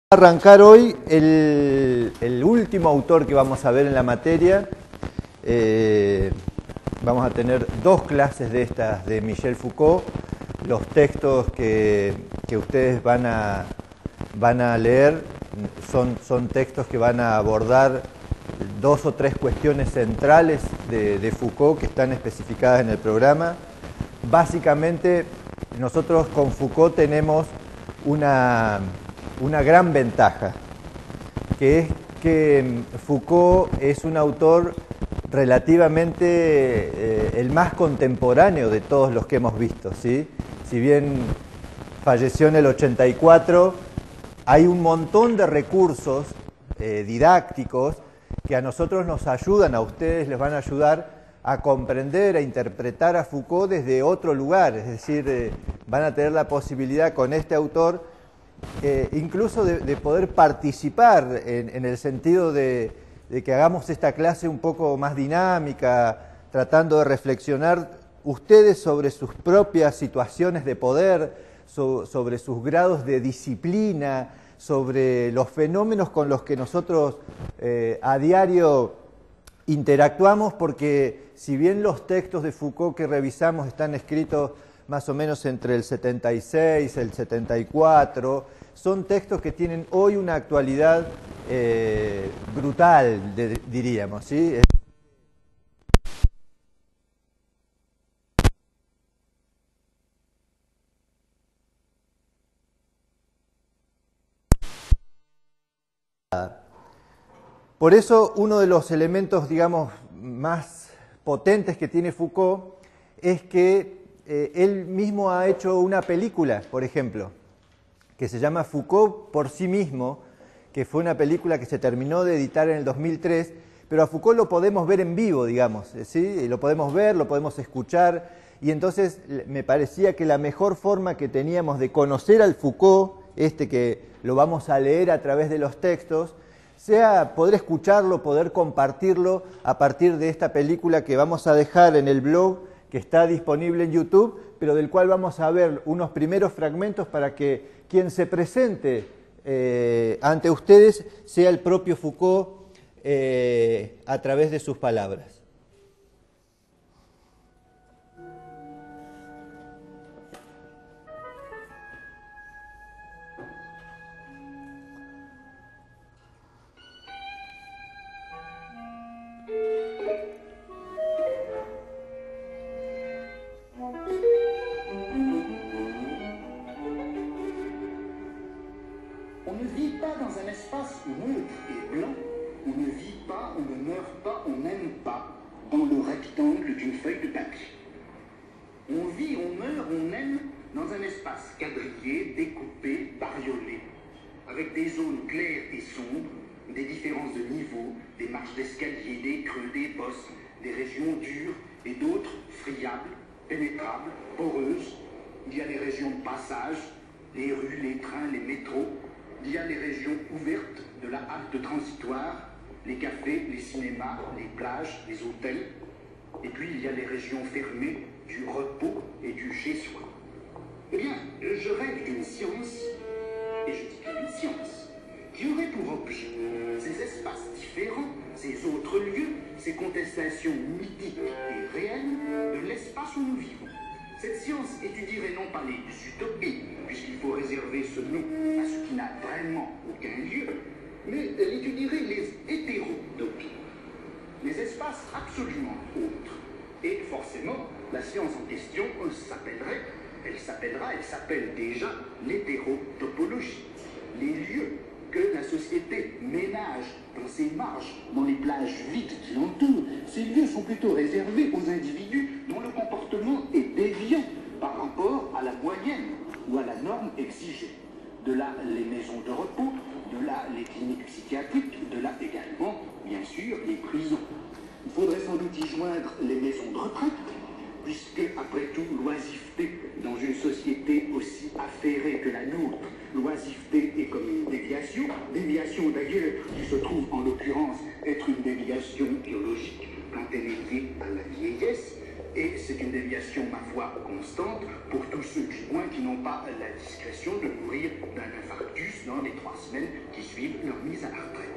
Arrancar hoy el último autor que vamos a ver en la materia. Vamos a tener dos clases de estas de Michel Foucault. Los textos que ustedes van a leer son textos que van a abordar dos o tres cuestiones centrales de Foucault que están especificadas en el programa. Básicamente, nosotros con Foucault tenemos una gran ventaja, que es que Foucault es un autor relativamente el más contemporáneo de todos los que hemos visto, ¿sí? Si bien falleció en el 84, hay un montón de recursos didácticos que a nosotros nos ayudan, a ustedes les van a ayudar a comprender, a interpretar a Foucault desde otro lugar, es decir, van a tener la posibilidad con este autor incluso de poder participar en el sentido de que hagamos esta clase un poco más dinámica, tratando de reflexionar ustedes sobre sus propias situaciones de poder, sobre sus grados de disciplina, sobre los fenómenos con los que nosotros a diario interactuamos, porque si bien los textos de Foucault que revisamos están escritos más o menos entre el 76 y el 74, son textos que tienen hoy una actualidad brutal, diríamos, ¿sí? Por eso, uno de los elementos, digamos, más potentes que tiene Foucault es que él mismo ha hecho una película, por ejemplo, que se llama Foucault por sí mismo, que fue una película que se terminó de editar en el 2003, pero a Foucault lo podemos ver en vivo, digamos, ¿sí? Lo podemos ver, lo podemos escuchar, y entonces me parecía que la mejor forma que teníamos de conocer al Foucault, que lo vamos a leer a través de los textos, sea poder escucharlo, poder compartirlo a partir de esta película que vamos a dejar en el blog, que está disponible en YouTube, pero del cual vamos a ver unos primeros fragmentos para que quien se presente ante ustedes sea el propio Foucault a través de sus palabras. Avec des zones claires et sombres, des différences de niveau, des marches d'escalier, des creux, des bosses, des régions dures et d'autres friables, pénétrables, poreuses. Il y a les régions de passage, les rues, les trains, les métros. Il y a les régions ouvertes de la halte transitoire, les cafés, les cinémas, les plages, les hôtels. Et puis il y a les régions fermées du repos et du chez-soi. Eh bien, je rêve d'une science, et je dis bien une science, qui aurait pour objet ces espaces différents, ces autres lieux, ces contestations mythiques et réelles de l'espace où nous vivons. Cette science étudierait non pas les utopies, puisqu'il faut réserver ce nom à ce qui n'a vraiment aucun lieu, mais elle étudierait les hétérotopies, les espaces absolument autres. Et forcément, la science en question elle s'appelle déjà l'hétérotopologie. Les lieux que la société ménage dans ses marges, dans les plages vides qui l'entourent, ces lieux sont plutôt réservés aux individus dont le comportement est déviant par rapport à la moyenne ou à la norme exigée. De là, les maisons de repos, de là, les cliniques psychiatriques, de là également, bien sûr, les prisons. Il faudrait sans doute y joindre les maisons de retraite, puisque, après tout, l'oisiveté dans une société aussi affairée que la nôtre, l'oisiveté est comme une déviation d'ailleurs, qui se trouve en l'occurrence être une déviation biologique quand elle est liée à la vieillesse, Et c'est une déviation, ma foi, constante pour tous ceux, du moins, qui n'ont pas la discrétion de mourir d'un infarctus dans les 3 semaines qui suivent leur mise à la retraite.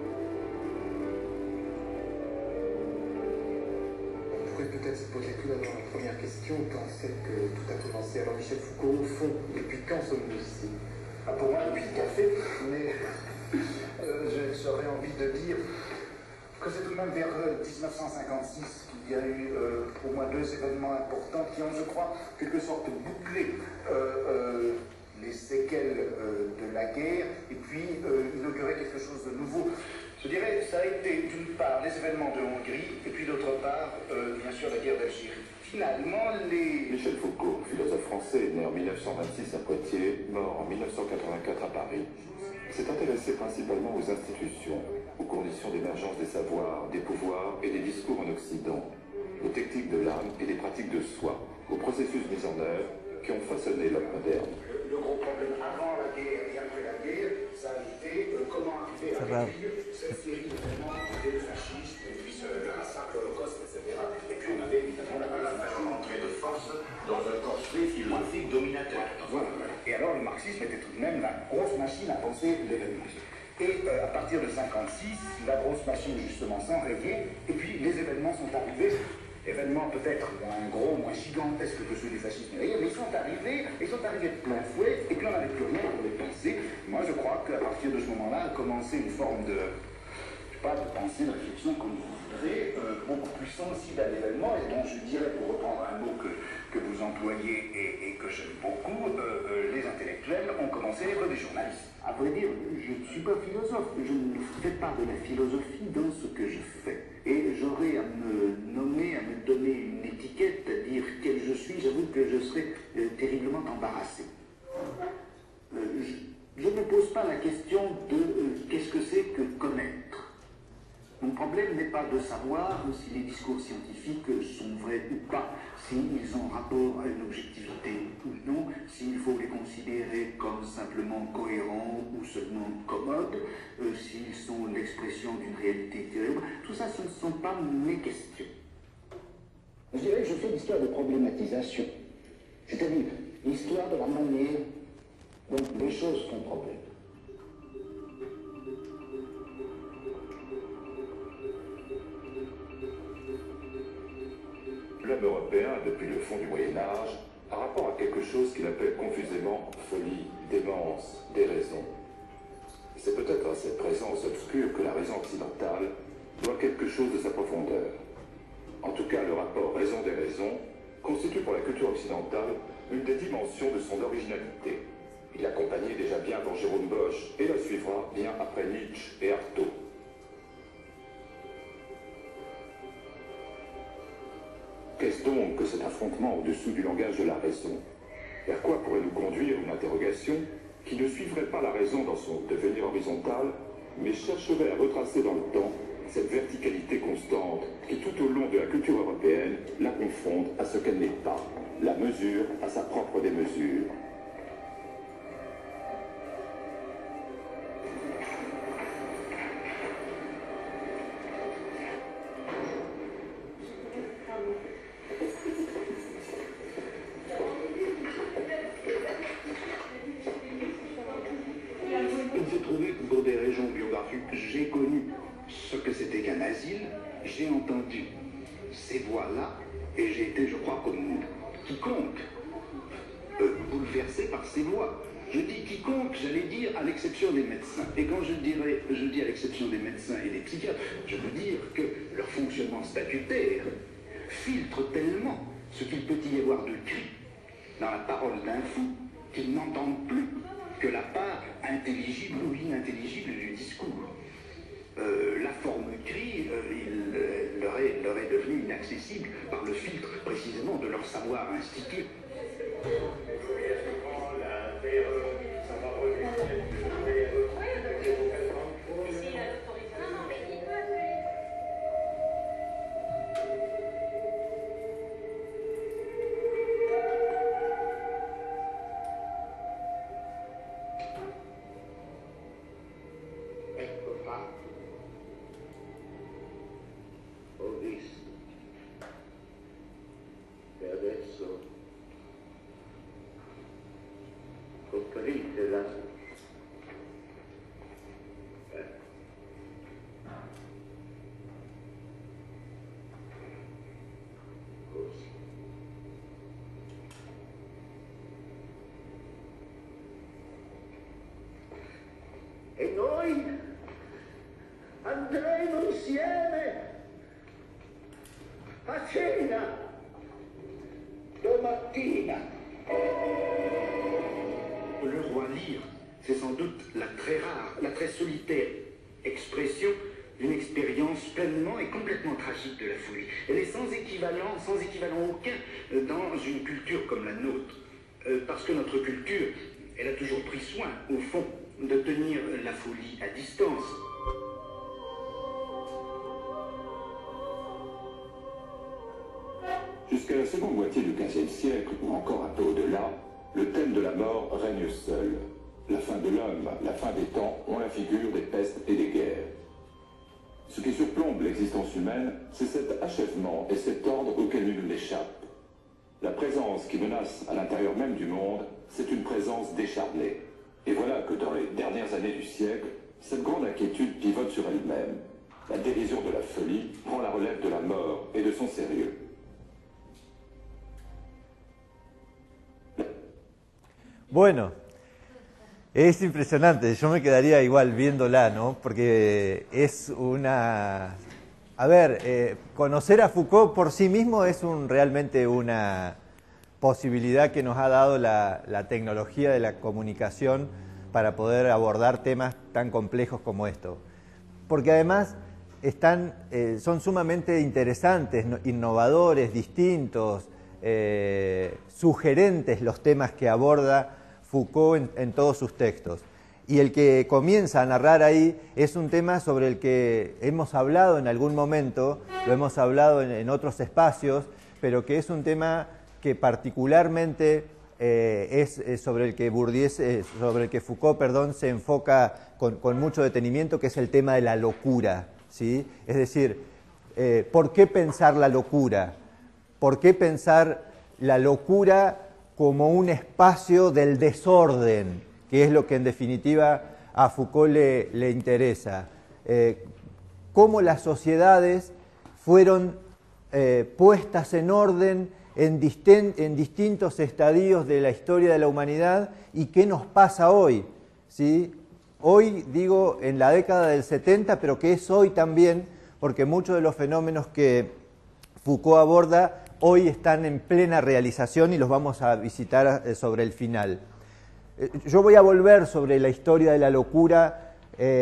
On pourrait peut-être se poser tout d'abord la première question, quand c'est que tout a commencé. Alors Michel Foucault, au fond, depuis quand sommes-nous ici? Pour moi, depuis le café, mais j'aurais envie de dire que c'est tout de même vers 1956 qu'il y a eu pour moi 2 événements importants qui ont, je crois, quelque sorte bouclé les séquelles de la guerre et puis inauguré quelque chose de nouveau. Je dirais que ça a été d'une part les événements de Hongrie et puis d'autre part, bien sûr, la guerre d'Algérie. Finalement, Michel Foucault, philosophe français, né en 1926 à Poitiers, mort en 1984 à Paris, s'est intéressé principalement aux institutions, aux conditions d'émergence des savoirs, des pouvoirs et des discours en Occident, aux techniques de l'âme et des pratiques de soi, aux processus mis en œuvre qui ont façonné l'homme moderne. Le gros problème avant la guerre et après la guerre, ça a été comment arriver à réduire cette série d'événements des fascistes, et puis le massacre, l'Holocauste, etc. Et puis on avait évidemment la entrée de force dans un corset philosophique dominateur. Voilà. Et alors le marxisme était tout de même la grosse machine à penser l'événement. Et à partir de 1956, la grosse machine justement s'enrayait, et puis les événements sont arrivés. Événements peut-être moins gros, moins gigantesques que ceux du fascisme, mais ils sont arrivés de plein fouet, et puis on n'avait plus rien pour les penser. Moi je crois qu'à partir de ce moment-là a commencé une forme de, je sais pas, de pensée, de réflexion comme vous voudrez, beaucoup plus sensible à l'événement, et dont je dirais, pour reprendre un mot que vous employez et que j'aime beaucoup, les intellectuels ont commencé à être des journalistes. À vrai dire, je ne suis pas philosophe, je ne fais pas de la philosophie dans ce que je fais. Et j'aurais à me nommer, à me donner une étiquette, à dire quel je suis, j'avoue que je serais terriblement embarrassé. Je ne me pose pas la question de qu'est-ce que c'est que connaître. Mon problème n'est pas de savoir si les discours scientifiques sont vrais ou pas, s'ils ont rapport à une objectivité ou non, s'il faut les considérer comme simplement cohérents ou seulement commodes, s'ils sont l'expression d'une réalité terrible. Tout ça, ce ne sont pas mes questions. Je dirais que je fais l'histoire de problématisation, c'est-à-dire l'histoire de la manière dont les choses font problème. L'homme européen, depuis le fond du Moyen-Âge, a rapport à quelque chose qu'il appelle confusément folie, démence, déraison. C'est peut-être à cette présence obscure que la raison occidentale doit quelque chose de sa profondeur. En tout cas, le rapport raison-déraison constitue pour la culture occidentale une des dimensions de son originalité. Il l'accompagnait déjà bien avant Jérôme Bosch et la suivra bien après Nietzsche et Artaud. Qu'est-ce donc que cet affrontement au-dessous du langage de la raison? Vers quoi pourrait nous conduire une interrogation qui ne suivrait pas la raison dans son devenir horizontal, mais chercherait à retracer dans le temps cette verticalité constante qui, tout au long de la culture européenne, la confronte à ce qu'elle n'est pas, la mesure à sa propre démesure. J'ai connu ce que c'était qu'un asile, j'ai entendu ces voix-là, et j'ai été, je crois, comme quiconque, bouleversé par ces voix. Je dis quiconque, j'allais dire à l'exception des médecins. Et quand je dis à l'exception des médecins et des psychiatres, je veux dire que leur fonctionnement statutaire filtre tellement ce qu'il peut y avoir de cri dans la parole d'un fou qu'ils n'entendent plus que la part intelligible ou inintelligible du discours. La forme cri, leur est devenue inaccessible par le filtre précisément de leur savoir institué. de las e noi andremo insieme a cena domattina. Le roi Lear, c'est sans doute la très rare, la très solitaire expression d'une expérience pleinement et complètement tragique de la folie. Elle est sans équivalent aucun dans une culture comme la nôtre. Parce que notre culture, elle a toujours pris soin, au fond, de tenir la folie à distance. Jusqu'à la seconde moitié du XVe siècle, ou encore un peu au-delà, le thème de la mort règne seul. La fin de l'homme, la fin des temps ont la figure des pestes et des guerres. Ce qui surplombe l'existence humaine, c'est cet achèvement et cet ordre auquel nul n'échappe. La présence qui menace à l'intérieur même du monde, c'est une présence décharnée. Et voilà que dans les dernières années du siècle, cette grande inquiétude pivote sur elle-même. La dérision de la folie prend la relève de la mort et de son sérieux. Bueno, es impresionante, yo me quedaría igual viéndola, ¿no? Porque es una... A ver, conocer a Foucault por sí mismo es realmente una posibilidad que nos ha dado la tecnología de la comunicación para poder abordar temas tan complejos como esto. Porque además son sumamente interesantes, innovadores, distintos, sugerentes los temas que aborda Foucault en todos sus textos. Y el que comienza a narrar ahí es un tema sobre el que hemos hablado en algún momento, lo hemos hablado en otros espacios, pero que es un tema que particularmente es sobre el que Foucault, perdón, se enfoca con mucho detenimiento, que es el tema de la locura, ¿sí? Es decir, ¿por qué pensar la locura? ¿Por qué pensar la locura como un espacio del desorden, que es lo que en definitiva a Foucault le interesa? Cómo las sociedades fueron puestas en orden en distintos estadios de la historia de la humanidad y qué nos pasa hoy, ¿sí? Hoy, digo, en la década del 70, pero que es hoy también, porque muchos de los fenómenos que Foucault aborda hoy están en plena realización y los vamos a visitar sobre el final. Yo voy a volver sobre la historia de la locura,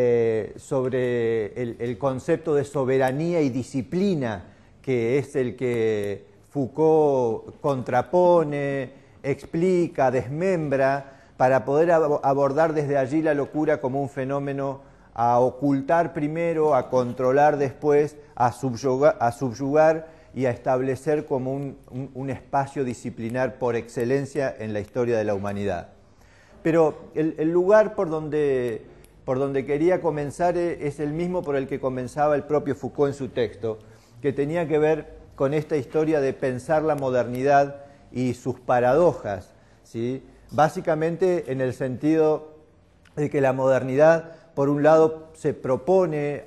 sobre el concepto de soberanía y disciplina, que es el que Foucault contrapone, explica, desmembra, para poder abordar desde allí la locura como un fenómeno a ocultar primero, a controlar después, a subyugar y a establecer como un espacio disciplinar por excelencia en la historia de la humanidad. Pero el lugar por donde quería comenzar es el mismo por el que comenzaba el propio Foucault en su texto, que tenía que ver con esta historia de pensar la modernidad y sus paradojas, ¿sí? Básicamente en el sentido de que la modernidad, por un lado, se propone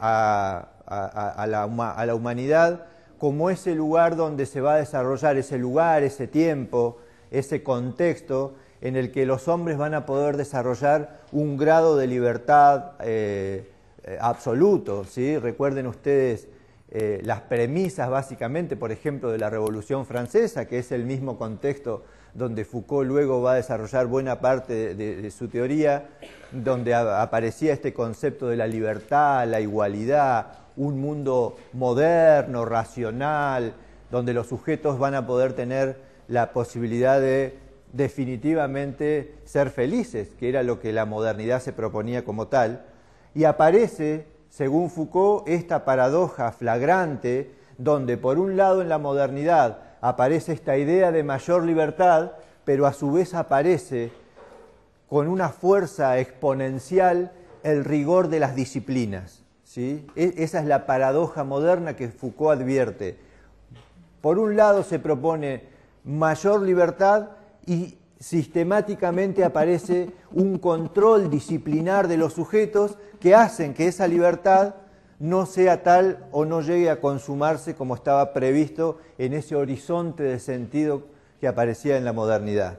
a la humanidad como ese lugar donde se va a desarrollar, ese lugar, ese tiempo, ese contexto en el que los hombres van a poder desarrollar un grado de libertad absoluto, ¿sí? Recuerden ustedes las premisas básicamente, por ejemplo, de la Revolución Francesa, que es el mismo contexto donde Foucault luego va a desarrollar buena parte de su teoría, donde aparecía este concepto de la libertad, la igualdad, un mundo moderno, racional, donde los sujetos van a poder tener la posibilidad de definitivamente ser felices, que era lo que la modernidad se proponía como tal, y aparece, según Foucault, esta paradoja flagrante, donde por un lado en la modernidad aparece esta idea de mayor libertad, pero a su vez aparece con una fuerza exponencial el rigor de las disciplinas, ¿sí? Esa es la paradoja moderna que Foucault advierte. Por un lado se propone mayor libertad y sistemáticamente aparece un control disciplinar de los sujetos que hacen que esa libertad no sea tal o no llegue a consumarse como estaba previsto en ese horizonte de sentido que aparecía en la modernidad.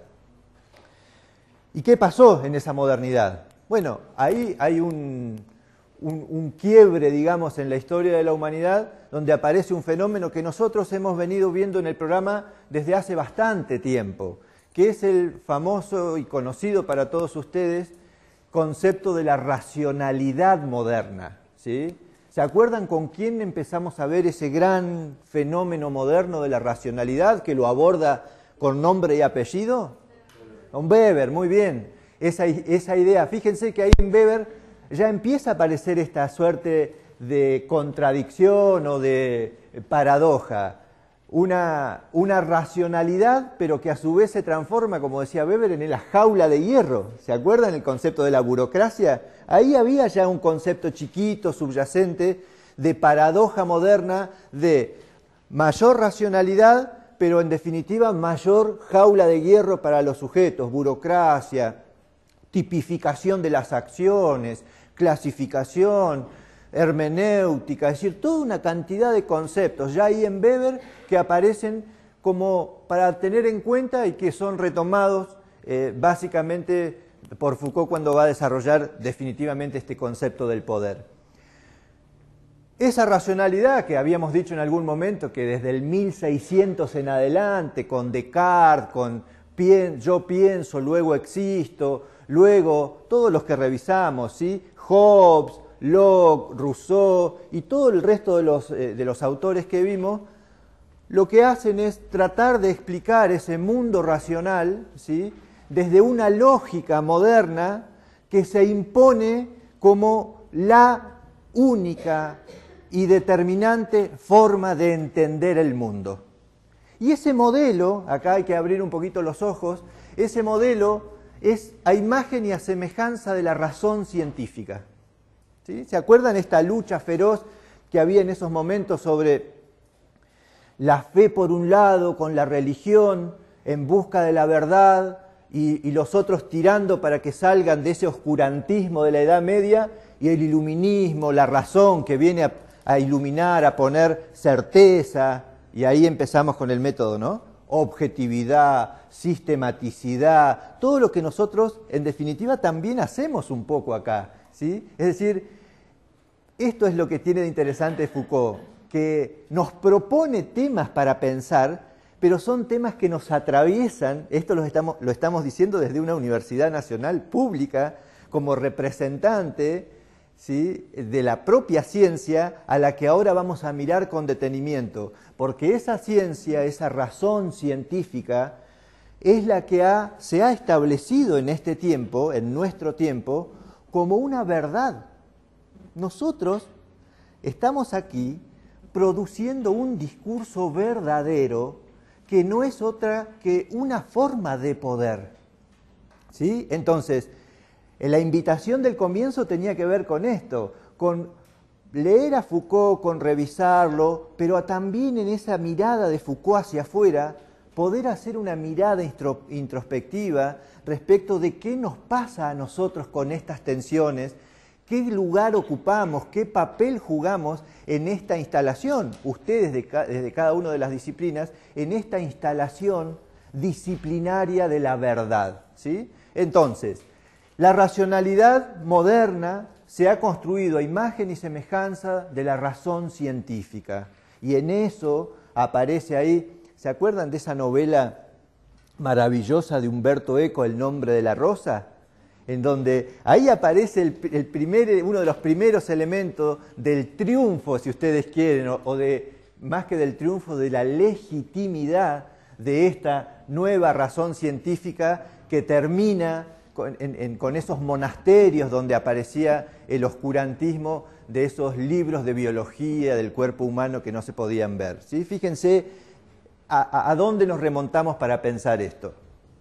¿Y qué pasó en esa modernidad? Bueno, ahí hay un quiebre, digamos, en la historia de la humanidad, donde aparece un fenómeno que nosotros hemos venido viendo en el programa desde hace bastante tiempo, que es el famoso y conocido para todos ustedes concepto de la racionalidad moderna, ¿sí? ¿Se acuerdan con quién empezamos a ver ese gran fenómeno moderno de la racionalidad que lo aborda con nombre y apellido? Con Weber, muy bien. Esa idea, fíjense que ahí en Weber ya empieza a aparecer esta suerte de contradicción o de paradoja. Una racionalidad, pero que a su vez se transforma, como decía Weber, en la jaula de hierro. ¿Se acuerdan el concepto de la burocracia? Ahí había ya un concepto chiquito, subyacente, de paradoja moderna, de mayor racionalidad, pero en definitiva mayor jaula de hierro para los sujetos, burocracia, tipificación de las acciones, clasificación, hermenéutica, es decir, toda una cantidad de conceptos ya ahí en Weber que aparecen como para tener en cuenta y que son retomados básicamente por Foucault cuando va a desarrollar definitivamente este concepto del poder. Esa racionalidad que habíamos dicho en algún momento que desde el 1600 en adelante, con Descartes, con yo pienso, luego existo, luego todos los que revisamos, ¿sí? Hobbes, Locke, Rousseau y todo el resto de los autores que vimos, lo que hacen es tratar de explicar ese mundo racional, ¿sí? Desde una lógica moderna que se impone como la única y determinante forma de entender el mundo. Y ese modelo, acá hay que abrir un poquito los ojos, ese modelo es a imagen y a semejanza de la razón científica. ¿Sí? ¿Se acuerdan esta lucha feroz que había en esos momentos sobre la fe por un lado, con la religión, en busca de la verdad, y los otros tirando para que salgan de ese oscurantismo de la Edad Media, y el iluminismo, la razón que viene a iluminar, a poner certeza, y ahí empezamos con el método, ¿no? Objetividad, sistematicidad, todo lo que nosotros en definitiva también hacemos un poco acá, ¿sí? Es decir, esto es lo que tiene de interesante Foucault, que nos propone temas para pensar, pero son temas que nos atraviesan, esto lo estamos diciendo desde una universidad nacional pública, como representante, ¿sí?, de la propia ciencia a la que ahora vamos a mirar con detenimiento, porque esa ciencia, esa razón científica, es la que se ha establecido en este tiempo, en nuestro tiempo, como una verdad. Nosotros estamos aquí produciendo un discurso verdadero que no es otra que una forma de poder, ¿sí? Entonces, la invitación del comienzo tenía que ver con esto, con leer a Foucault, con revisarlo, pero también en esa mirada de Foucault hacia afuera, poder hacer una mirada introspectiva respecto de qué nos pasa a nosotros con estas tensiones, qué lugar ocupamos, qué papel jugamos en esta instalación, ustedes desde cada una de las disciplinas, en esta instalación disciplinaria de la verdad, ¿sí? Entonces, la racionalidad moderna se ha construido a imagen y semejanza de la razón científica, y en eso aparece ahí, ¿se acuerdan de esa novela maravillosa de Umberto Eco, El nombre de la rosa? En donde ahí aparece uno de los primeros elementos del triunfo, si ustedes quieren, o más que del triunfo, de la legitimidad de esta nueva razón científica que termina con esos monasterios donde aparecía el oscurantismo de esos libros de biología del cuerpo humano que no se podían ver, ¿sí? Fíjense a dónde nos remontamos para pensar esto.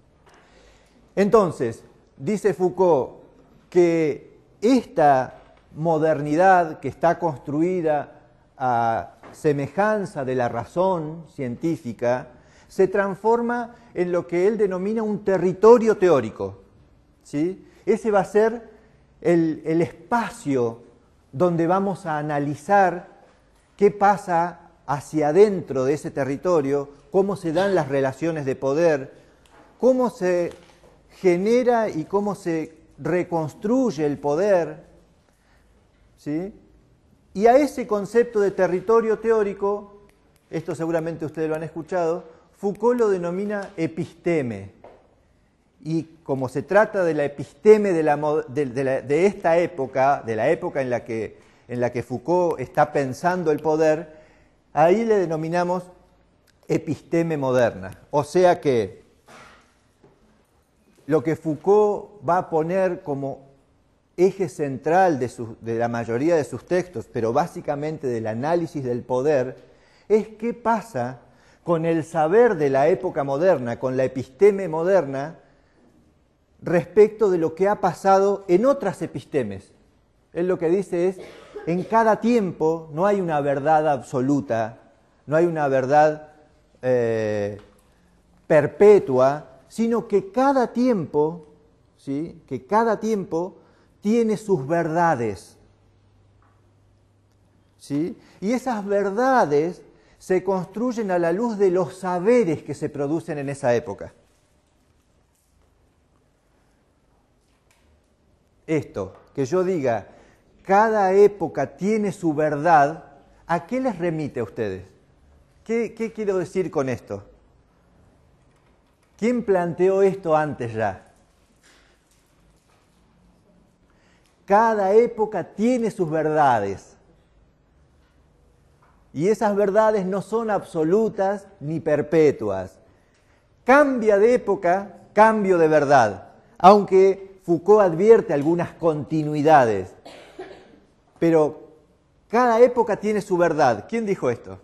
Entonces, dice Foucault que esta modernidad que está construida a semejanza de la razón científica se transforma en lo que él denomina un territorio teórico, ¿sí? Ese va a ser el espacio donde vamos a analizar qué pasa hacia adentro de ese territorio, cómo se dan las relaciones de poder, cómo se genera y cómo se reconstruye el poder, ¿sí? Y a ese concepto de territorio teórico, esto seguramente ustedes lo han escuchado, Foucault lo denomina episteme. Y como se trata de la episteme de esta época, de la época en la que Foucault está pensando el poder, ahí le denominamos episteme moderna. O sea que lo que Foucault va a poner como eje central de la mayoría de sus textos, pero básicamente del análisis del poder, es qué pasa con el saber de la época moderna, con la episteme moderna, respecto de lo que ha pasado en otras epistemes. Él lo que dice es, en cada tiempo no hay una verdad absoluta, no hay una verdad perpetua, sino que cada tiempo, ¿sí? Que cada tiempo tiene sus verdades, ¿sí? Y esas verdades se construyen a la luz de los saberes que se producen en esa época. Esto, que yo diga, cada época tiene su verdad, ¿a qué les remite a ustedes? ¿Qué quiero decir con esto? ¿Quién planteó esto antes ya? Cada época tiene sus verdades. Y esas verdades no son absolutas ni perpetuas. Cambia de época, cambio de verdad. Aunque Foucault advierte algunas continuidades. Pero cada época tiene su verdad. ¿Quién dijo esto?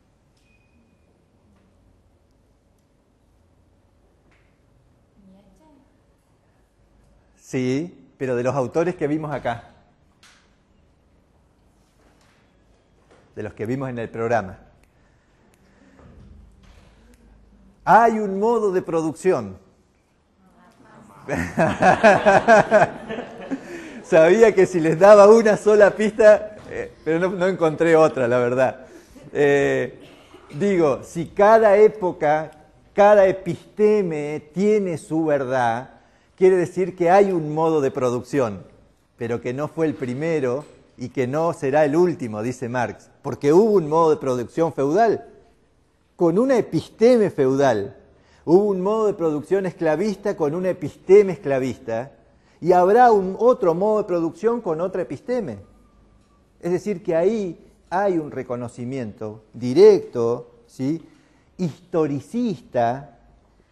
Sí, pero de los autores que vimos acá. De los que vimos en el programa. Hay un modo de producción. Sabía que si les daba una sola pista, pero no encontré otra, la verdad. Digo, si cada época, cada episteme tiene su verdad, quiere decir que hay un modo de producción, pero que no fue el primero y que no será el último, dice Marx, porque hubo un modo de producción feudal, con una episteme feudal, hubo un modo de producción esclavista con una episteme esclavista, y habrá otro modo de producción con otra episteme. Es decir, que ahí hay un reconocimiento directo, ¿sí? historicista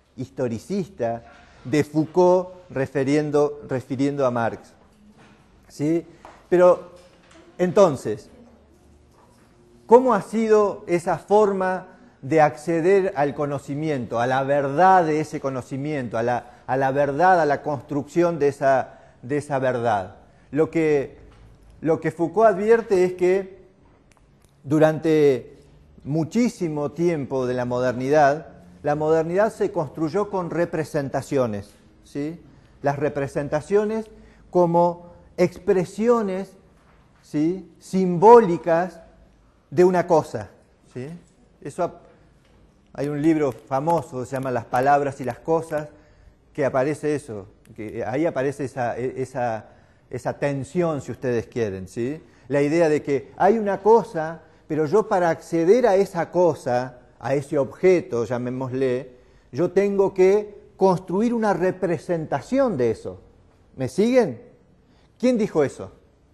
de Foucault refiriendo a Marx. ¿Sí? Pero entonces, ¿cómo ha sido esa forma de acceder al conocimiento, a la verdad de ese conocimiento, a la verdad, a la construcción de esa verdad? Lo que Foucault advierte es que durante muchísimo tiempo de la modernidad se construyó con representaciones, ¿sí? Las representaciones como expresiones, ¿sí? simbólicas de una cosa, ¿sí? Hay un libro famoso que se llama Las palabras y las cosas, que aparece eso, que ahí aparece esa tensión, si ustedes quieren, ¿sí? La idea de que hay una cosa, pero yo para acceder a esa cosa, a ese objeto, llamémosle, yo tengo que construir una representación de eso. ¿Me siguen? ¿Quién dijo eso?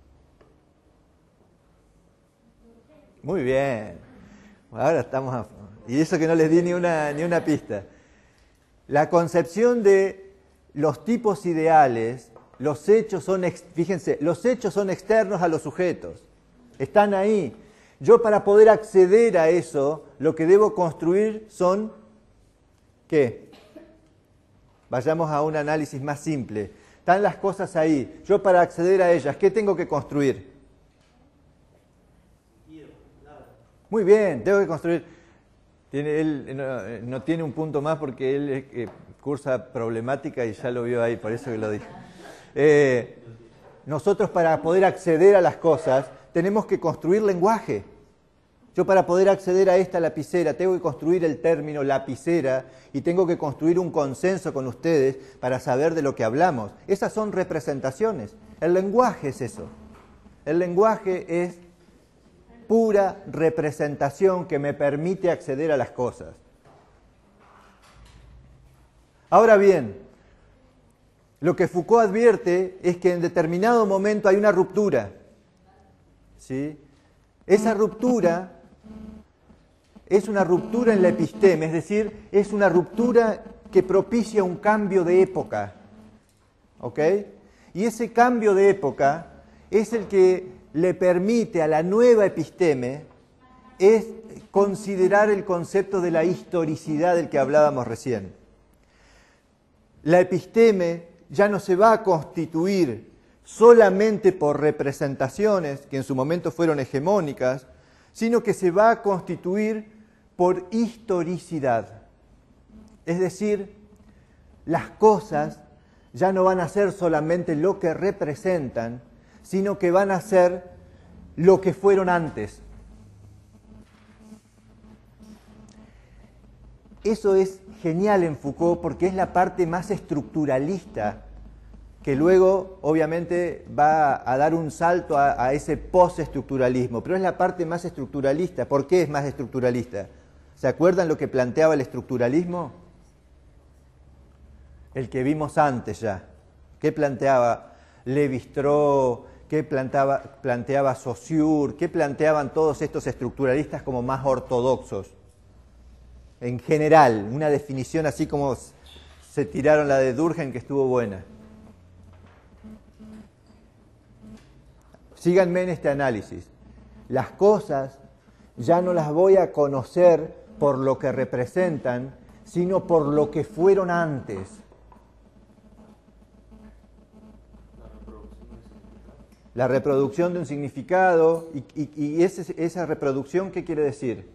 Muy bien. Ahora estamos... Y eso que no les di ni una pista. La concepción de los tipos ideales, los hechos son, fíjense, los hechos son externos a los sujetos. Están ahí. Yo para poder acceder a eso, lo que debo construir son, ¿qué? Vayamos a un análisis más simple. Están las cosas ahí. Yo para acceder a ellas, ¿qué tengo que construir? Muy bien, tengo que construir. Él no tiene un punto más porque él cursa problemática y ya lo vio ahí, por eso que lo dije. Nosotros para poder acceder a las cosas tenemos que construir lenguaje. Yo para poder acceder a esta lapicera tengo que construir el término lapicera y tengo que construir un consenso con ustedes para saber de lo que hablamos. Esas son representaciones. El lenguaje es eso. El lenguaje es pura representación que me permite acceder a las cosas. Ahora bien, lo que Foucault advierte es que en determinado momento hay una ruptura. ¿Sí? Esa ruptura es una ruptura en la episteme, es decir, es una ruptura que propicia un cambio de época. ¿Ok? Y ese cambio de época es el que le permite a la nueva episteme es considerar el concepto de la historicidad del que hablábamos recién. La episteme ya no se va a constituir solamente por representaciones que en su momento fueron hegemónicas, sino que se va a constituir por historicidad. Es decir, las cosas ya no van a ser solamente lo que representan, sino que van a ser lo que fueron antes. Eso es genial en Foucault porque es la parte más estructuralista que luego obviamente va a dar un salto a ese postestructuralismo, pero es la parte más estructuralista. ¿Por qué es más estructuralista? ¿Se acuerdan lo que planteaba el estructuralismo? El que vimos antes ya. ¿Qué planteaba Lévi-Strauss? ¿Qué planteaba Saussure? ¿Qué planteaban todos estos estructuralistas como más ortodoxos? En general, una definición así como se tiraron la de Durkheim, que estuvo buena. Síganme en este análisis. Las cosas ya no las voy a conocer por lo que representan, sino por lo que fueron antes. La reproducción de un significado. ¿Y esa reproducción qué quiere decir?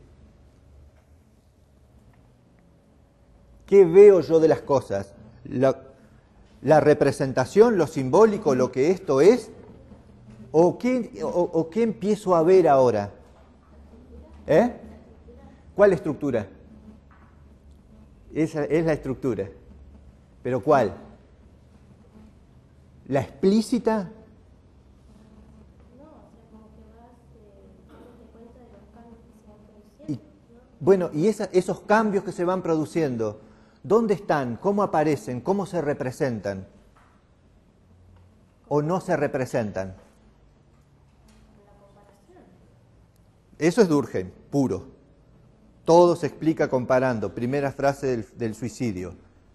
¿Qué veo yo de las cosas? ¿La representación, lo simbólico, lo que esto es? ¿O qué empiezo a ver ahora? ¿Cuál estructura? Esa es la estructura. ¿Pero cuál? ¿La explícita? Bueno, y esos cambios que se van produciendo, ¿dónde están? ¿Cómo aparecen? ¿Cómo se representan? ¿O no se representan? Eso es Durkheim, puro. Todo se explica comparando. Primera frase del suicidio.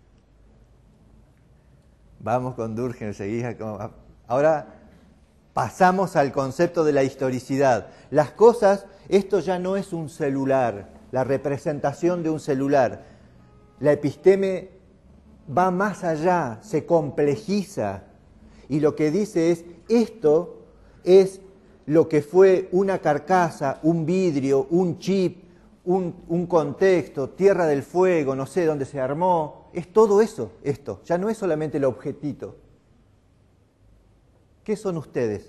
Vamos con Durkheim, seguís. Ahora pasamos al concepto de la historicidad. Las cosas, esto ya no es un celular, la representación de un celular. La episteme va más allá, se complejiza. Y lo que dice es, esto es lo que fue una carcasa, un vidrio, un chip, un contexto, Tierra del Fuego, no sé dónde se armó. Es todo eso, esto. Ya no es solamente el objetito. ¿Qué son ustedes?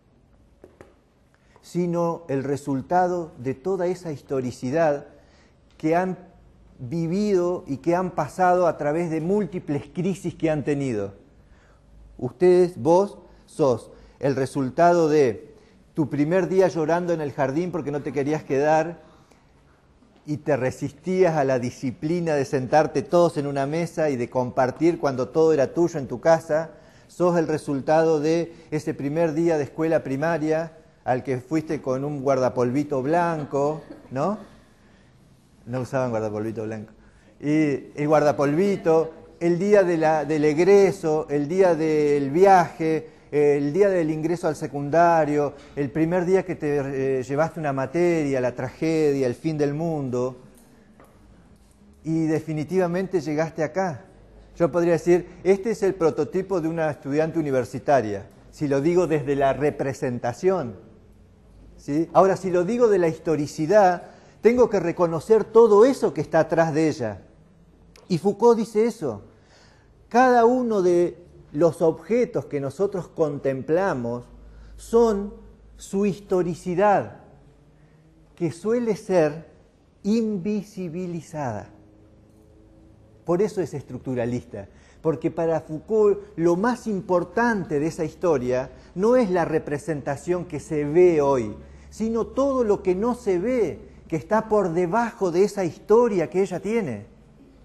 Sino el resultado de toda esa historicidad que han vivido y que han pasado a través de múltiples crisis que han tenido. Ustedes, vos, sos el resultado de tu primer día llorando en el jardín porque no te querías quedar y te resistías a la disciplina de sentarte todos en una mesa y de compartir cuando todo era tuyo en tu casa. Sos el resultado de ese primer día de escuela primaria al que fuiste con un guardapolvito blanco, ¿no? No usaban guardapolvito blanco. Y el guardapolvito, el día del egreso, el día del viaje, el día del ingreso al secundario, el primer día que te llevaste una materia, la tragedia, el fin del mundo, y definitivamente llegaste acá. Yo podría decir, este es el prototipo de una estudiante universitaria, si lo digo desde la representación, ¿sí? Ahora, si lo digo de la historicidad, tengo que reconocer todo eso que está atrás de ella. Y Foucault dice eso. Cada uno de los objetos que nosotros contemplamos son su historicidad, que suele ser invisibilizada. Por eso es estructuralista, porque para Foucault lo más importante de esa historia no es la representación que se ve hoy, sino todo lo que no se ve, que está por debajo de esa historia que ella tiene.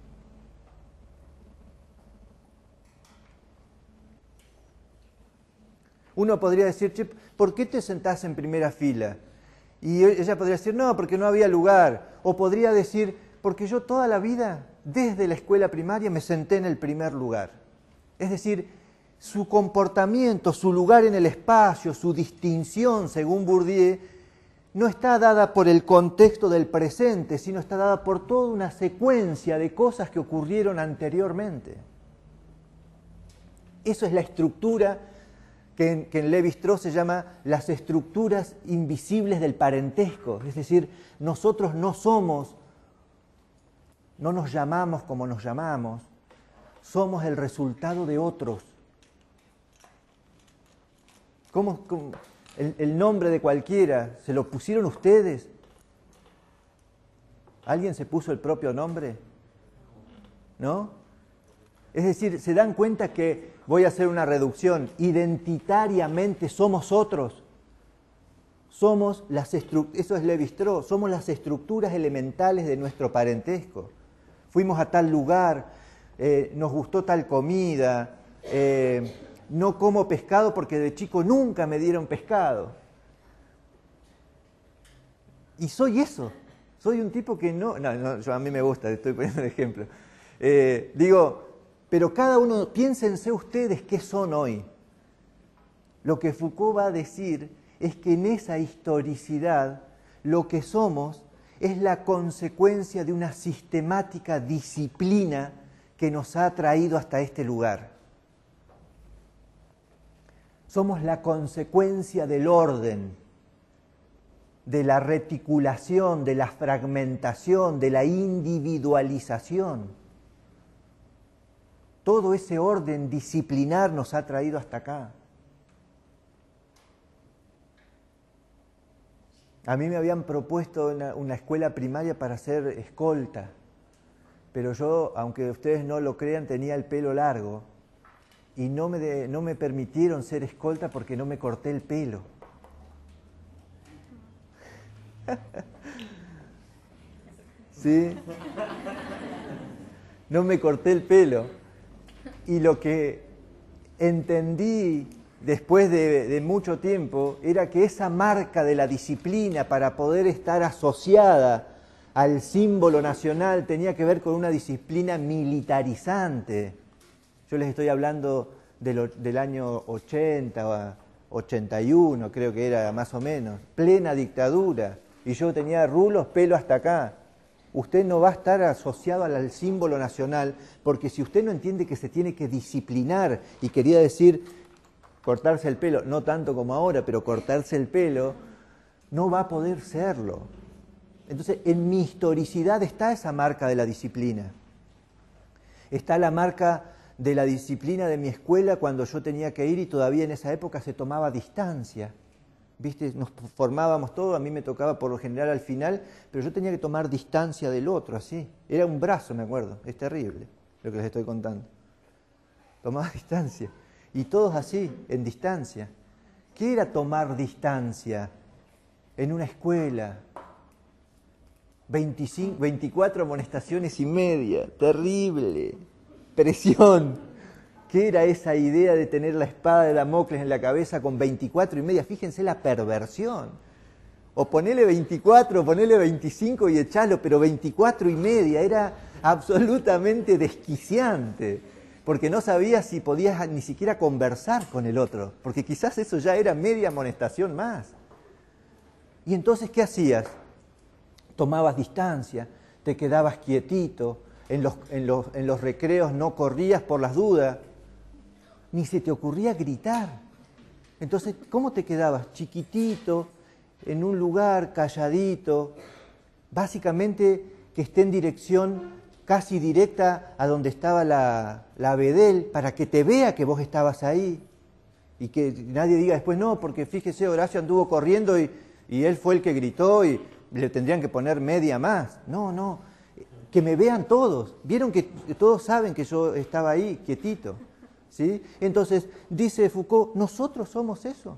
Uno podría decir, che, ¿por qué te sentás en primera fila? Y ella podría decir, no, porque no había lugar. O podría decir, porque yo toda la vida, desde la escuela primaria, me senté en el primer lugar. Es decir, su comportamiento, su lugar en el espacio, su distinción, según Bourdieu, no está dada por el contexto del presente, sino está dada por toda una secuencia de cosas que ocurrieron anteriormente. Eso es la estructura que en Lévi-Strauss se llama las estructuras invisibles del parentesco. Es decir, nosotros no nos llamamos como nos llamamos, somos el resultado de otros. ¿Cómo el nombre de cualquiera, se lo pusieron ustedes? ¿Alguien se puso el propio nombre? ¿No? Es decir, se dan cuenta que, voy a hacer una reducción, identitariamente somos otros. Somos eso es Lévi-Strauss, somos las estructuras elementales de nuestro parentesco. Fuimos a tal lugar, nos gustó tal comida, no como pescado porque de chico nunca me dieron pescado. Y soy eso, soy un tipo que no, yo a mí me gusta, estoy poniendo un ejemplo. Pero cada uno, piénsense ustedes qué son hoy. Lo que Foucault va a decir es que en esa historicidad lo que somos es la consecuencia de una sistemática disciplina que nos ha traído hasta este lugar. Somos la consecuencia del orden, de la reticulación, de la fragmentación, de la individualización. Todo ese orden disciplinar nos ha traído hasta acá. A mí me habían propuesto una escuela primaria para ser escolta, pero yo, aunque ustedes no lo crean, tenía el pelo largo y no me permitieron ser escolta porque no me corté el pelo. ¿Sí? No me corté el pelo. Y lo que entendí después de mucho tiempo era que esa marca de la disciplina para poder estar asociada al símbolo nacional tenía que ver con una disciplina militarizante. Yo les estoy hablando del año 80, 81, creo que era más o menos, plena dictadura. Y yo tenía rulos, pelo hasta acá. Usted no va a estar asociado al símbolo nacional, porque si usted no entiende que se tiene que disciplinar, y quería decir cortarse el pelo, no tanto como ahora, pero cortarse el pelo, no va a poder serlo. Entonces, en mi historicidad está esa marca de la disciplina. Está la marca de la disciplina de mi escuela cuando yo tenía que ir y todavía en esa época se tomaba distancia. ¿Viste? Nos formábamos todos, a mí me tocaba por lo general al final, pero yo tenía que tomar distancia del otro, así. Era un brazo, me acuerdo. Es terrible lo que les estoy contando. Tomaba distancia. Y todos así, en distancia. ¿Qué era tomar distancia en una escuela? 24 amonestaciones y media. Terrible. Presión. ¿Qué era esa idea de tener la espada de Damocles en la cabeza con 24 y media? Fíjense la perversión. O ponele 24, o ponele 25 y echalo, pero 24 y media era absolutamente desquiciante, porque no sabías si podías ni siquiera conversar con el otro, porque quizás eso ya era media amonestación más. Y entonces, ¿qué hacías? Tomabas distancia, te quedabas quietito, en los recreos no corrías por las dudas, ni se te ocurría gritar. Entonces, ¿cómo te quedabas? Chiquitito, en un lugar, calladito. básicamente que esté en dirección casi directa a donde estaba la Bedel, para que te vea que vos estabas ahí. Y que nadie diga después, no, porque fíjese, Horacio anduvo corriendo y él fue el que gritó y le tendrían que poner media más. No, no, que me vean todos. Vieron que todos saben que yo estaba ahí, quietito. ¿Sí? Entonces, dice Foucault, nosotros somos eso.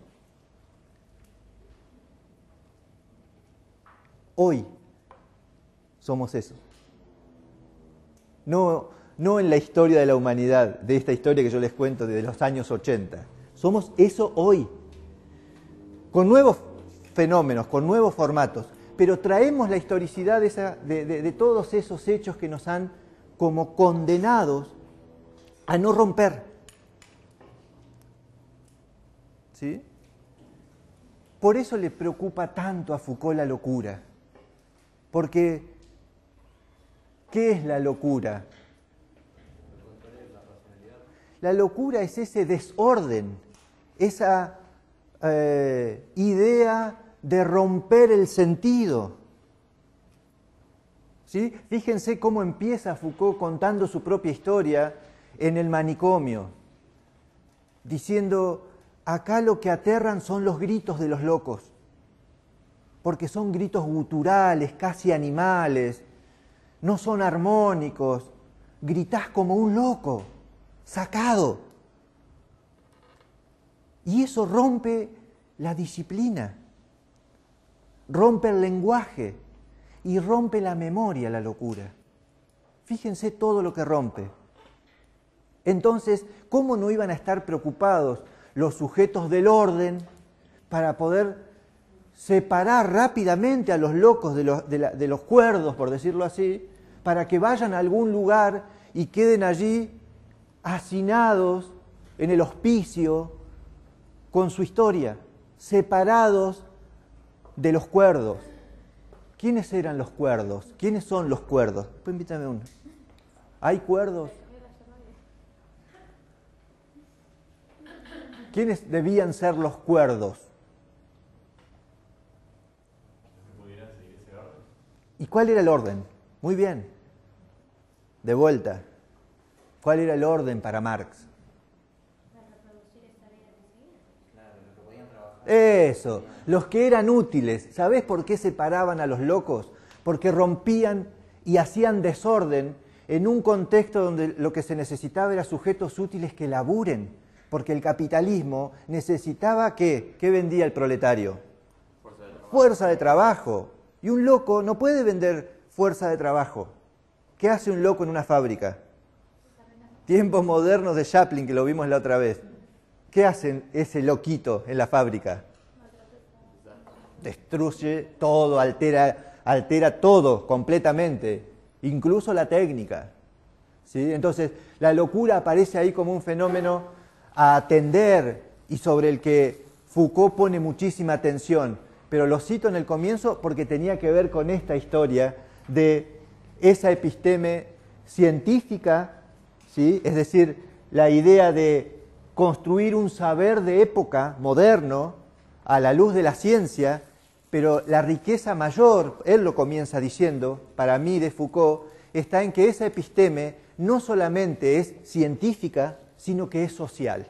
Hoy somos eso. No en la historia de la humanidad, de esta historia que yo les cuento de los años 80. Somos eso hoy, con nuevos fenómenos, con nuevos formatos, pero traemos la historicidad de todos esos hechos que nos han como condenados a no romper. ¿Sí? Por eso le preocupa tanto a Foucault la locura, porque ¿qué es la locura? La locura es ese desorden, esa idea de romper el sentido. ¿Sí? Fíjense cómo empieza Foucault contando su propia historia en el manicomio, diciendo, acá lo que aterran son los gritos de los locos, porque son gritos guturales, casi animales, no son armónicos, gritás como un loco, sacado. Y eso rompe la disciplina, rompe el lenguaje y rompe la memoria, la locura. Fíjense todo lo que rompe. Entonces, ¿cómo no iban a estar preocupados los sujetos del orden para poder separar rápidamente a los locos de los cuerdos, por decirlo así, para que vayan a algún lugar y queden allí hacinados en el hospicio con su historia, separados de los cuerdos? ¿Quiénes eran los cuerdos? ¿Quiénes son los cuerdos? Pues invítame uno. ¿Hay cuerdos? ¿Quiénes debían ser los cuerdos? ¿Y cuál era el orden? Muy bien. De vuelta. ¿Cuál era el orden para Marx? Eso, los que eran útiles. ¿Sabés por qué separaban a los locos? Porque rompían y hacían desorden en un contexto donde lo que se necesitaba era sujetos útiles que laburen. Porque el capitalismo necesitaba ¿qué? ¿Qué vendía el proletario? Fuerza de trabajo. Y un loco no puede vender fuerza de trabajo. ¿Qué hace un loco en una fábrica? Tiempos modernos de Chaplin, que lo vimos la otra vez. ¿Qué hacen ese loquito en la fábrica? Destruye todo, altera todo completamente, incluso la técnica. ¿Sí? Entonces, la locura aparece ahí como un fenómeno a atender y sobre el que Foucault pone muchísima atención. Pero lo cito en el comienzo porque tenía que ver con esta historia de esa episteme científica, ¿sí? Es decir, la idea de construir un saber de época moderno a la luz de la ciencia, pero la riqueza mayor, él lo comienza diciendo, para mí de Foucault, está en que esa episteme no solamente es científica, sino que es social.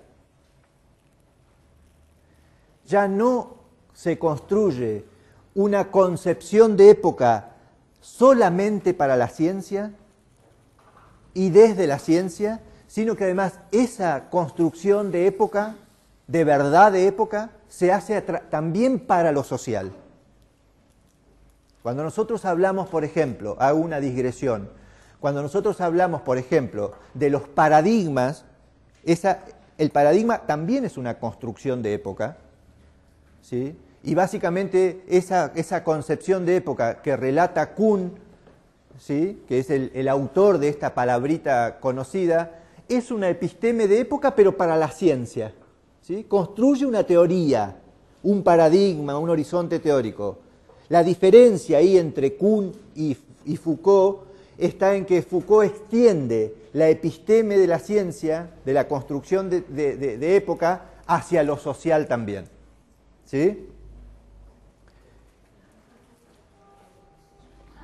Ya no se construye una concepción de época solamente para la ciencia y desde la ciencia, sino que además esa construcción de época, de verdad de época, se hace también para lo social. Cuando nosotros hablamos, por ejemplo, hago una digresión, cuando nosotros hablamos, por ejemplo, de los paradigmas, el paradigma también es una construcción de época, ¿sí? Y básicamente esa concepción de época que relata Kuhn, ¿sí? Que es el autor de esta palabrita conocida, es una episteme de época, pero para la ciencia, ¿sí? Construye una teoría, un paradigma, un horizonte teórico. La diferencia ahí entre Kuhn y Foucault está en que Foucault extiende la episteme de la ciencia, de la construcción de época, hacia lo social también. ¿Sí?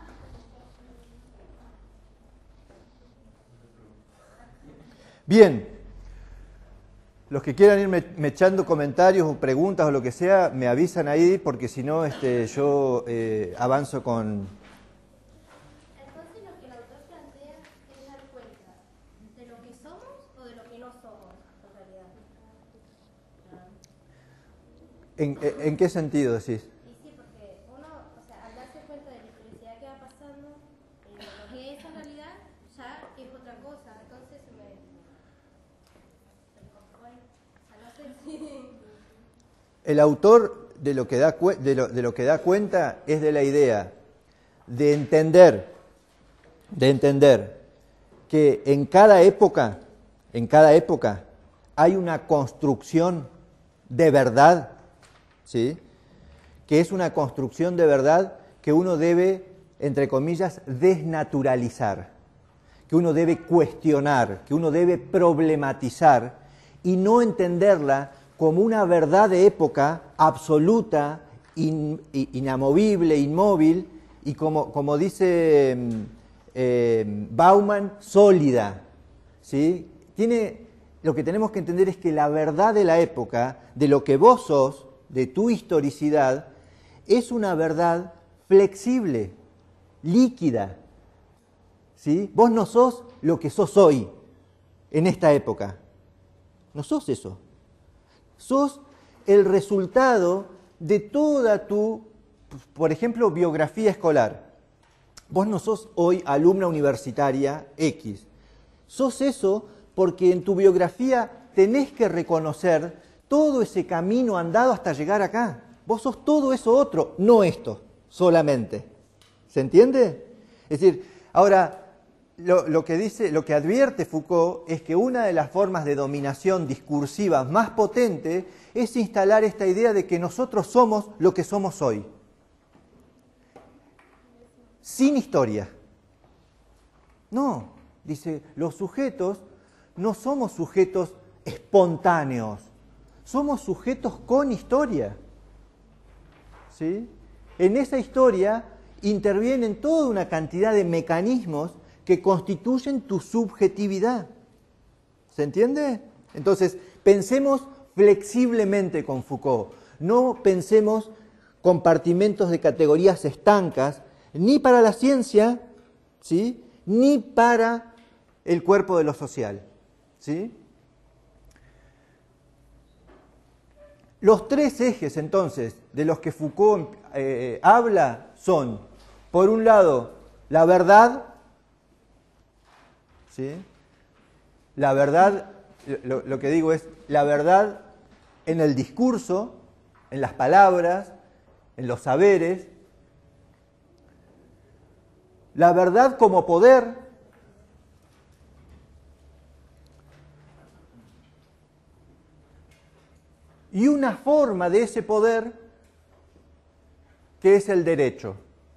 Bien, los que quieran me echando comentarios o preguntas o lo que sea, me avisan ahí, porque si no yo avanzo con... Entonces lo que el autor plantea es dar cuenta de lo que somos o de lo que no somos, en realidad. ¿En qué sentido decís? Y sí, porque uno, o sea, al darse cuenta de la historicidad que va pasando, lo que es en realidad ya es otra cosa. Entonces no sé si... El autor de lo que da cuenta es de la idea de entender que en cada época hay una construcción de verdad, ¿sí? Que es una construcción de verdad que uno debe, entre comillas, desnaturalizar, que uno debe cuestionar, que uno debe problematizar y no entenderla como una verdad de época absoluta, inamovible, inmóvil y como dice Bauman, sólida, ¿sí? Lo que tenemos que entender es que la verdad de la época, de lo que vos sos, de tu historicidad, es una verdad flexible, líquida, ¿sí? Vos no sos lo que sos hoy, en esta época. No sos eso. Sos el resultado de toda tu, por ejemplo, biografía escolar. Vos no sos hoy alumna universitaria X. Sos eso porque en tu biografía tenés que reconocer todo ese camino andado hasta llegar acá. Vos sos todo eso otro, no esto, solamente. ¿Se entiende? Es decir, ahora, lo que advierte Foucault es que una de las formas de dominación discursiva más potente es instalar esta idea de que nosotros somos lo que somos hoy. Sin historia. No, dice, los sujetos no somos sujetos espontáneos, somos sujetos con historia. ¿Sí? En esa historia intervienen toda una cantidad de mecanismos que constituyen tu subjetividad. ¿Se entiende? Entonces, pensemos flexiblemente con Foucault. No pensemos compartimentos de categorías estancas, ni para la ciencia, ¿sí? Ni para el cuerpo de lo social, ¿sí? Los tres ejes, entonces, de los que Foucault habla son, por un lado, la verdad, ¿sí? La verdad, lo que digo es la verdad en el discurso, en las palabras, en los saberes, la verdad como poder, y una forma de ese poder que es el derecho.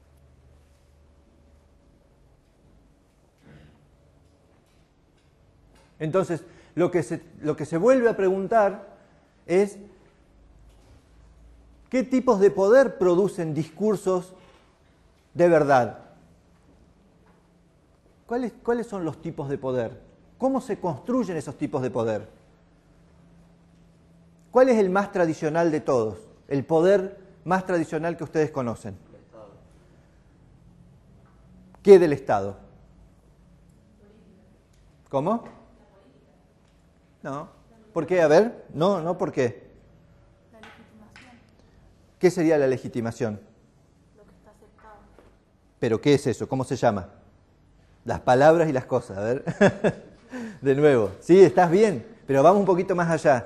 Entonces, lo que se vuelve a preguntar es ¿qué tipos de poder producen discursos de verdad? ¿Cuáles son los tipos de poder? ¿Cómo se construyen esos tipos de poder? ¿Cuál es el más tradicional de todos? El poder más tradicional que ustedes conocen. El Estado. ¿Qué del Estado? ¿Cómo? No. ¿Por qué? A ver. No, ¿por qué? La legitimación, ¿Qué sería la legitimación? lo que está aceptado. ¿Pero qué es eso? ¿Cómo se llama? Las palabras y las cosas. A ver. De nuevo. Sí, estás bien, pero vamos un poquito más allá.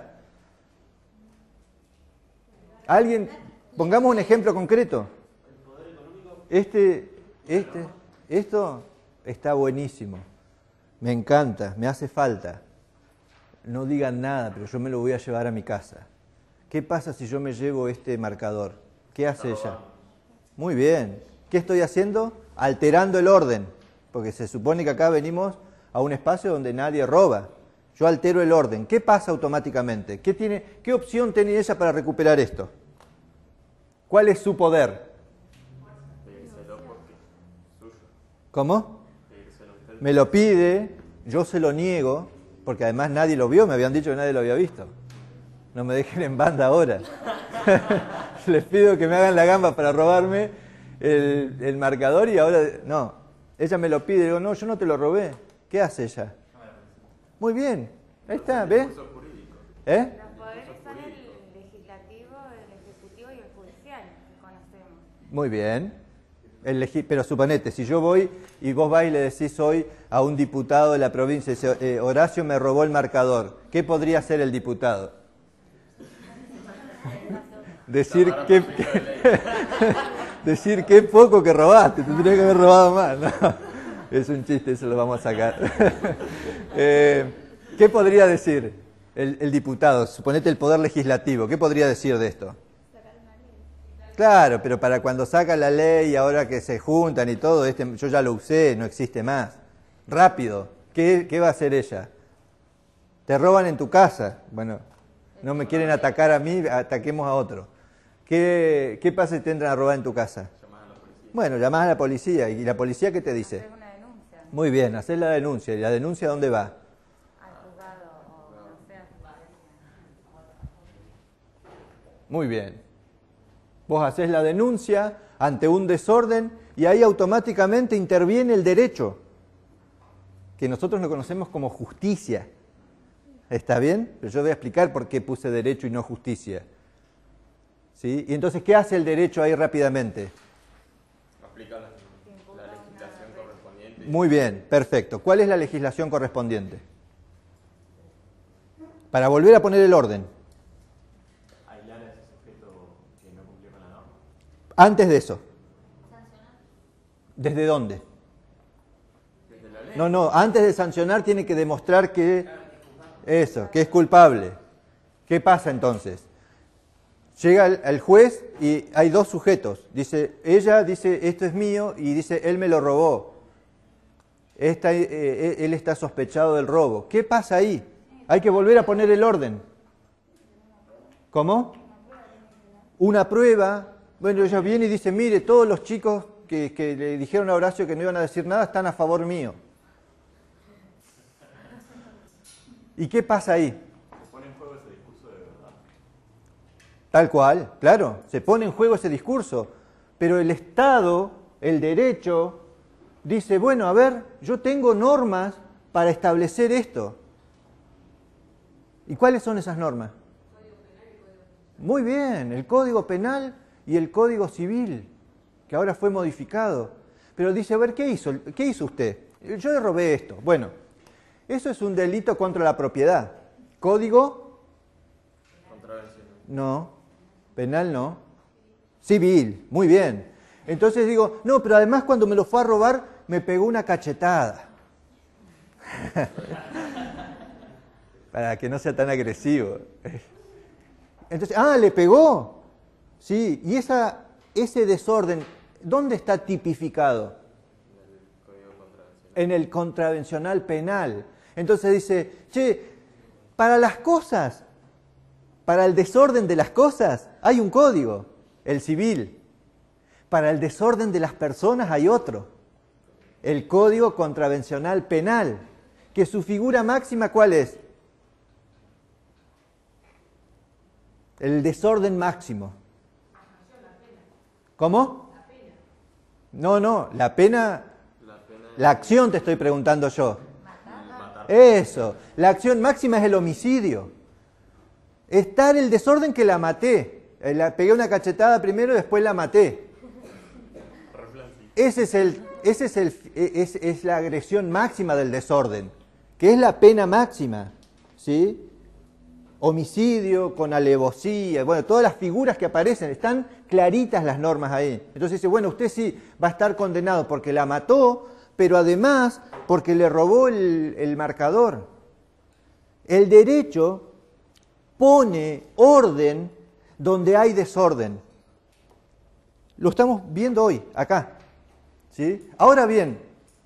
¿Alguien? Pongamos un ejemplo concreto. Esto está buenísimo. Me encanta, me hace falta. No digan nada, pero yo me lo voy a llevar a mi casa. ¿Qué pasa si yo me llevo este marcador? ¿Qué hace ella? Muy bien. ¿Qué estoy haciendo? Alterando el orden. Porque se supone que acá venimos a un espacio donde nadie roba. Yo altero el orden. ¿Qué pasa automáticamente? ¿Qué opción tiene ella para recuperar esto? ¿Cuál es su poder? ¿Cómo? Me lo pide, yo se lo niego porque además nadie lo vio, me habían dicho que nadie lo había visto. No me dejen en banda ahora. Les pido que me hagan la gamba para robarme el marcador y ahora... No, ella me lo pide, digo, no, yo no te lo robé. ¿Qué hace ella? Muy bien, ahí está, ¿ves? Los poderes son el legislativo, el ejecutivo y el judicial, que conocemos. Muy bien. Pero suponete, si yo voy y vos vas y le decís hoy a un diputado de la provincia, dice, Horacio me robó el marcador, ¿qué podría hacer el diputado? Decir qué poco que robaste, tendría que haber robado más. No, es un chiste, eso lo vamos a sacar. ¿Qué podría decir el diputado? Suponete el poder legislativo, ¿qué podría decir de esto? Claro, pero para cuando saca la ley y ahora que se juntan y todo, yo ya lo usé, no existe más. Rápido, ¿qué va a hacer ella? Te roban en tu casa. Bueno, no me quieren atacar a mí, ataquemos a otro. ¿Qué pasa si te entran a robar en tu casa? Bueno, llamás a la policía. ¿Y la policía qué te dice? Hacer una denuncia Muy bien, hacer la denuncia. ¿Y la denuncia dónde va? al juzgado o no sé. Muy bien. Vos hacés la denuncia ante un desorden y ahí automáticamente interviene el derecho, que nosotros lo conocemos como justicia. ¿Está bien? Pero yo voy a explicar por qué puse derecho y no justicia. ¿Sí? Y entonces, ¿qué hace el derecho ahí rápidamente? Aplica la legislación correspondiente. Muy bien, perfecto. ¿Cuál es la legislación correspondiente? Para volver a poner el orden. Aislar a ese sujeto que no cumplió con la norma. Antes de eso. ¿Desde dónde? Desde la ley. No, antes de sancionar tiene que demostrar que es culpable. ¿Qué pasa entonces? Llega el juez y hay dos sujetos. Ella dice, esto es mío, y dice, él me lo robó. Él está sospechado del robo. ¿Qué pasa ahí? Hay que volver a poner el orden. ¿Cómo? Una prueba. Bueno, ella viene y dice, mire, todos los chicos que le dijeron a Horacio que no iban a decir nada están a favor mío. ¿Y qué pasa ahí? Se pone en juego ese discurso de verdad. Tal cual, claro, se pone en juego ese discurso. Pero el Estado, el derecho, dice, bueno, a ver, yo tengo normas para establecer esto. ¿Y cuáles son esas normas? Muy bien, el Código Penal y el Código Civil, que ahora fue modificado. Pero dice, a ver, ¿qué hizo usted? Yo le robé esto. Bueno, eso es un delito contra la propiedad. ¿Código? No. Penal no. Civil, muy bien. Entonces digo, no, pero además cuando me lo fue a robar, me pegó una cachetada. Para que no sea tan agresivo. Entonces, le pegó. Sí, y ese desorden, ¿dónde está tipificado? En el contravencional penal. Entonces dice, para las cosas, para el desorden de las cosas, hay un código, el civil. Para el desorden de las personas hay otro, el Código Contravencional Penal, que su figura máxima, ¿cuál es? El desorden máximo. ¿Cómo? No, la pena, la acción te estoy preguntando yo. Eso, la acción máxima es el homicidio. Está en el desorden que la maté. La pegué una cachetada primero y después la maté. Es la agresión máxima del desorden, que es la pena máxima, ¿sí? Homicidio con alevosía, bueno, todas las figuras que aparecen, están claritas las normas ahí. Entonces dice, bueno, usted sí va a estar condenado porque la mató, pero además porque le robó el marcador. El derecho pone orden donde hay desorden. Lo estamos viendo hoy, acá. ¿Sí? Ahora bien,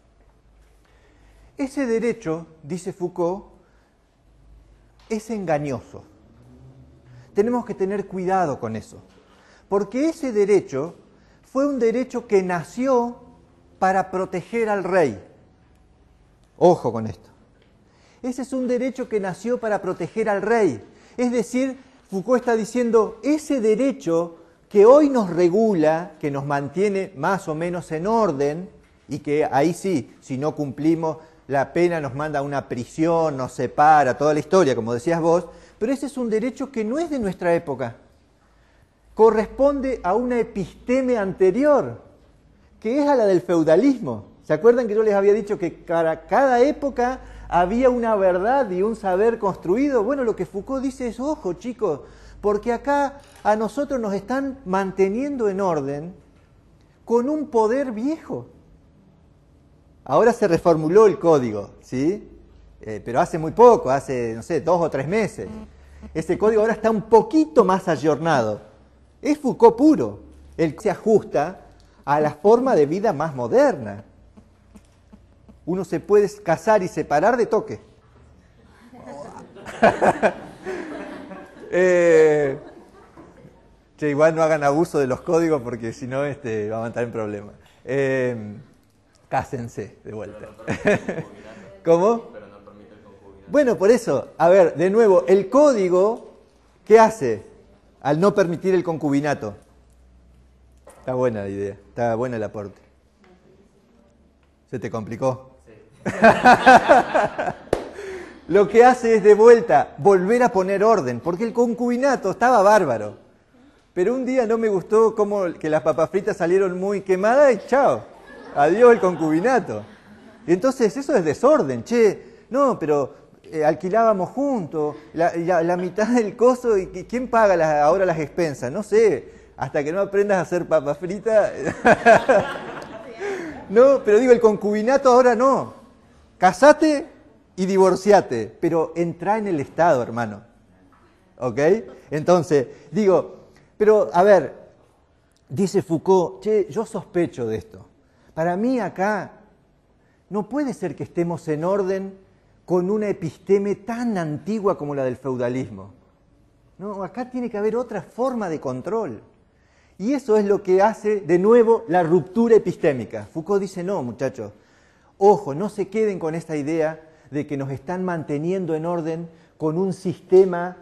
ese derecho, dice Foucault, es engañoso. Tenemos que tener cuidado con eso, porque ese derecho fue un derecho que nació para proteger al rey. Ojo con esto. Ese es un derecho que nació para proteger al rey. Es decir, Foucault está diciendo, ese derecho que hoy nos regula, que nos mantiene más o menos en orden, y que ahí sí, si no cumplimos, la pena nos manda a una prisión, nos separa, toda la historia, como decías vos, pero ese es un derecho que no es de nuestra época. Corresponde a una episteme anterior, que es a la del feudalismo. ¿Se acuerdan que yo les había dicho que para cada época había una verdad y un saber construido? Bueno, lo que Foucault dice es, ojo chicos, porque acá a nosotros nos están manteniendo en orden con un poder viejo. Ahora se reformuló el código, ¿sí? Pero hace muy poco, hace, no sé, 2 o 3 meses. Ese código ahora está un poquito más ayornado. Es Foucault puro, el que se ajusta a la forma de vida más moderna. Uno se puede casar y separar de toque. Che, igual no hagan abuso de los códigos porque si no vamos a estar en problemas. Cásense de vuelta. ¿Cómo? Bueno, por eso, a ver, de nuevo, el código, ¿qué hace al no permitir el concubinato? Está buena la idea, está buena el aporte. ¿Se te complicó? Sí. Lo que hace es de vuelta, volver a poner orden, porque el concubinato estaba bárbaro. Pero un día no me gustó como que las papas fritas salieron muy quemadas y chao, adiós el concubinato. Y entonces eso es desorden, che, no, pero alquilábamos juntos, la mitad del coso, y ¿quién paga ahora las expensas? No sé, hasta que no aprendas a hacer papas fritas. No, pero digo, el concubinato ahora no. Casate y divorciate, pero entra en el Estado, hermano. ¿Ok? Entonces, digo, pero a ver, dice Foucault, che, yo sospecho de esto. Para mí acá no puede ser que estemos en orden con una episteme tan antigua como la del feudalismo. No, acá tiene que haber otra forma de control. Y eso es lo que hace, de nuevo, la ruptura epistémica. Foucault dice, no, muchachos, ojo, no se queden con esta idea de que nos están manteniendo en orden con un sistema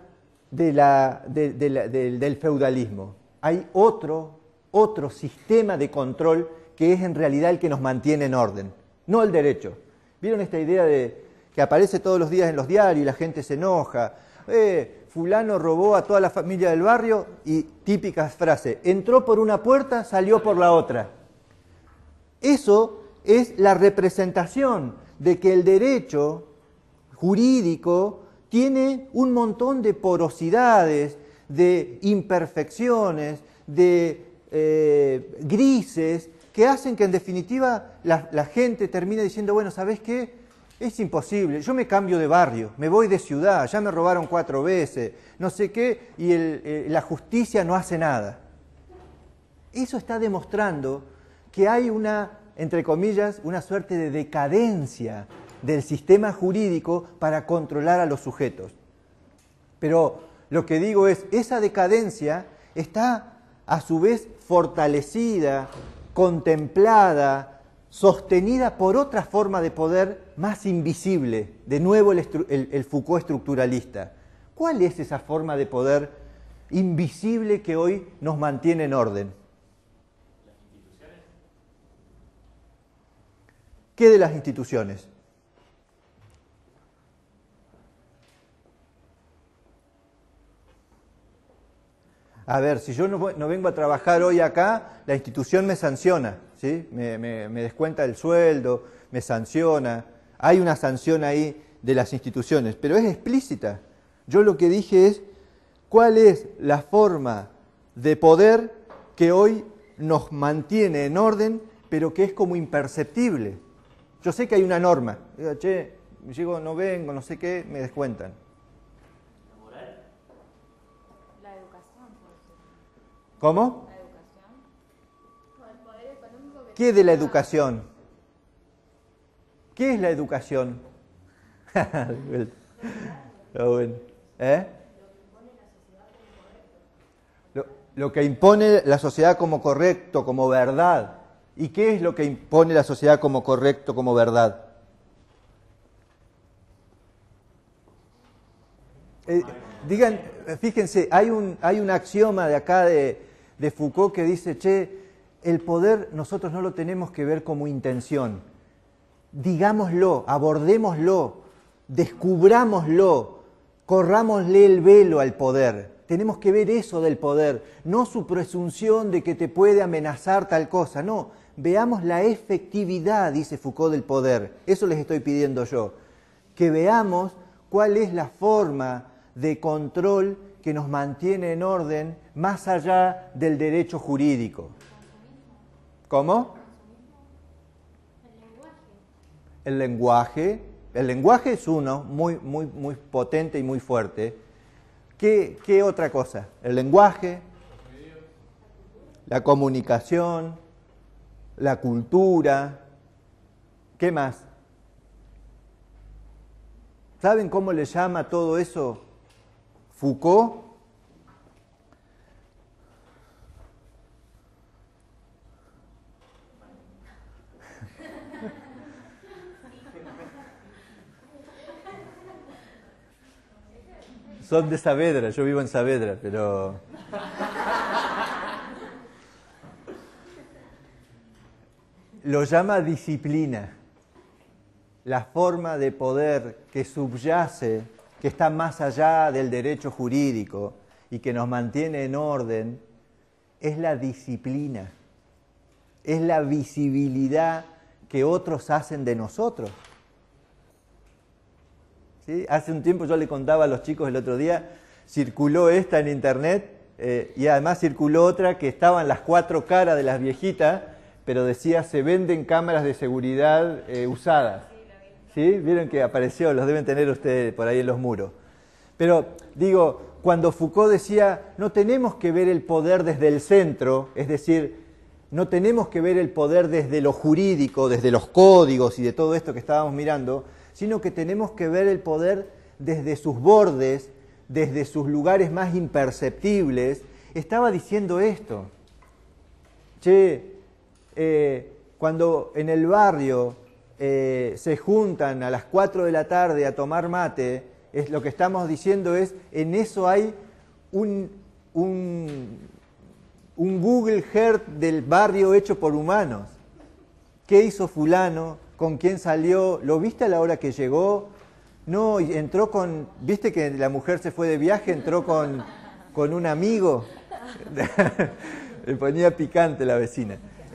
del feudalismo. Hay otro sistema de control que es en realidad el que nos mantiene en orden, no el derecho. ¿Vieron esta idea de que aparece todos los días en los diarios y la gente se enoja? Fulano robó a toda la familia del barrio y típica frase, entró por una puerta, salió por la otra. Eso es la representación de que el derecho jurídico tiene un montón de porosidades, de imperfecciones, de grises, que hacen que en definitiva la gente termine diciendo, bueno, ¿sabés qué? Es imposible, yo me cambio de barrio, me voy de ciudad, ya me robaron 4 veces, no sé qué, y la justicia no hace nada. Eso está demostrando que hay una, entre comillas, una suerte de decadencia del sistema jurídico para controlar a los sujetos. Pero lo que digo es, esa decadencia está a su vez fortalecida, contemplada, sostenida por otra forma de poder más invisible, de nuevo el Foucault estructuralista. ¿Cuál es esa forma de poder invisible que hoy nos mantiene en orden? ¿Las instituciones? ¿Qué de las instituciones? A ver, si yo no vengo a trabajar hoy acá, la institución me sanciona, ¿sí? Me descuenta el sueldo, me sanciona. Hay una sanción ahí de las instituciones, pero es explícita. Yo lo que dije es, ¿cuál es la forma de poder que hoy nos mantiene en orden, pero que es como imperceptible? Yo sé que hay una norma. Digo, che, llego, no vengo, no sé qué, me descuentan. ¿Cómo? La educación. Con el poder económico que ¿Qué de la educación? ¿Qué es la educación? Está bueno. Lo que impone la sociedad como correcto, como verdad. ¿Y qué es lo que impone la sociedad como correcto, como verdad? Fíjense, hay un axioma de acá de Foucault que dice, che, el poder nosotros no lo tenemos que ver como intención. Digámoslo, abordémoslo, descubrámoslo, corrámosle el velo al poder. Tenemos que ver eso del poder, no su presunción de que te puede amenazar tal cosa, no. Veamos la efectividad, dice Foucault, del poder. Eso les estoy pidiendo yo. Que veamos cuál es la forma de control que nos mantiene en orden más allá del derecho jurídico. ¿Cómo? El lenguaje. El lenguaje es uno, muy potente y muy fuerte. ¿Qué otra cosa? El lenguaje, la comunicación, la cultura. ¿Qué más? ¿Saben cómo le llama todo eso Foucault? Son de Saavedra, yo vivo en Saavedra, pero... Lo llama disciplina. La forma de poder que subyace, que está más allá del derecho jurídico y que nos mantiene en orden, es la disciplina. Es la visibilidad que otros hacen de nosotros. ¿Sí? Hace un tiempo yo le contaba a los chicos el otro día, circuló esta en internet y además circuló otra que estaban las 4 caras de las viejitas, pero decía se venden cámaras de seguridad usadas. ¿Sí? Vieron que apareció, los deben tener ustedes por ahí en los muros. Pero digo, cuando Foucault decía no tenemos que ver el poder desde el centro, es decir, no tenemos que ver el poder desde lo jurídico, desde los códigos y de todo esto que estábamos mirando, sino que tenemos que ver el poder desde sus bordes, desde sus lugares más imperceptibles. Estaba diciendo esto. Che, cuando en el barrio se juntan a las 4 de la tarde a tomar mate, lo que estamos diciendo es, en eso hay un Google Earth del barrio hecho por humanos. ¿Qué hizo fulano? ¿Con quién salió? ¿Lo viste a la hora que llegó? No, y entró con... ¿Viste que la mujer se fue de viaje? Entró con un amigo. Le ponía picante la vecina.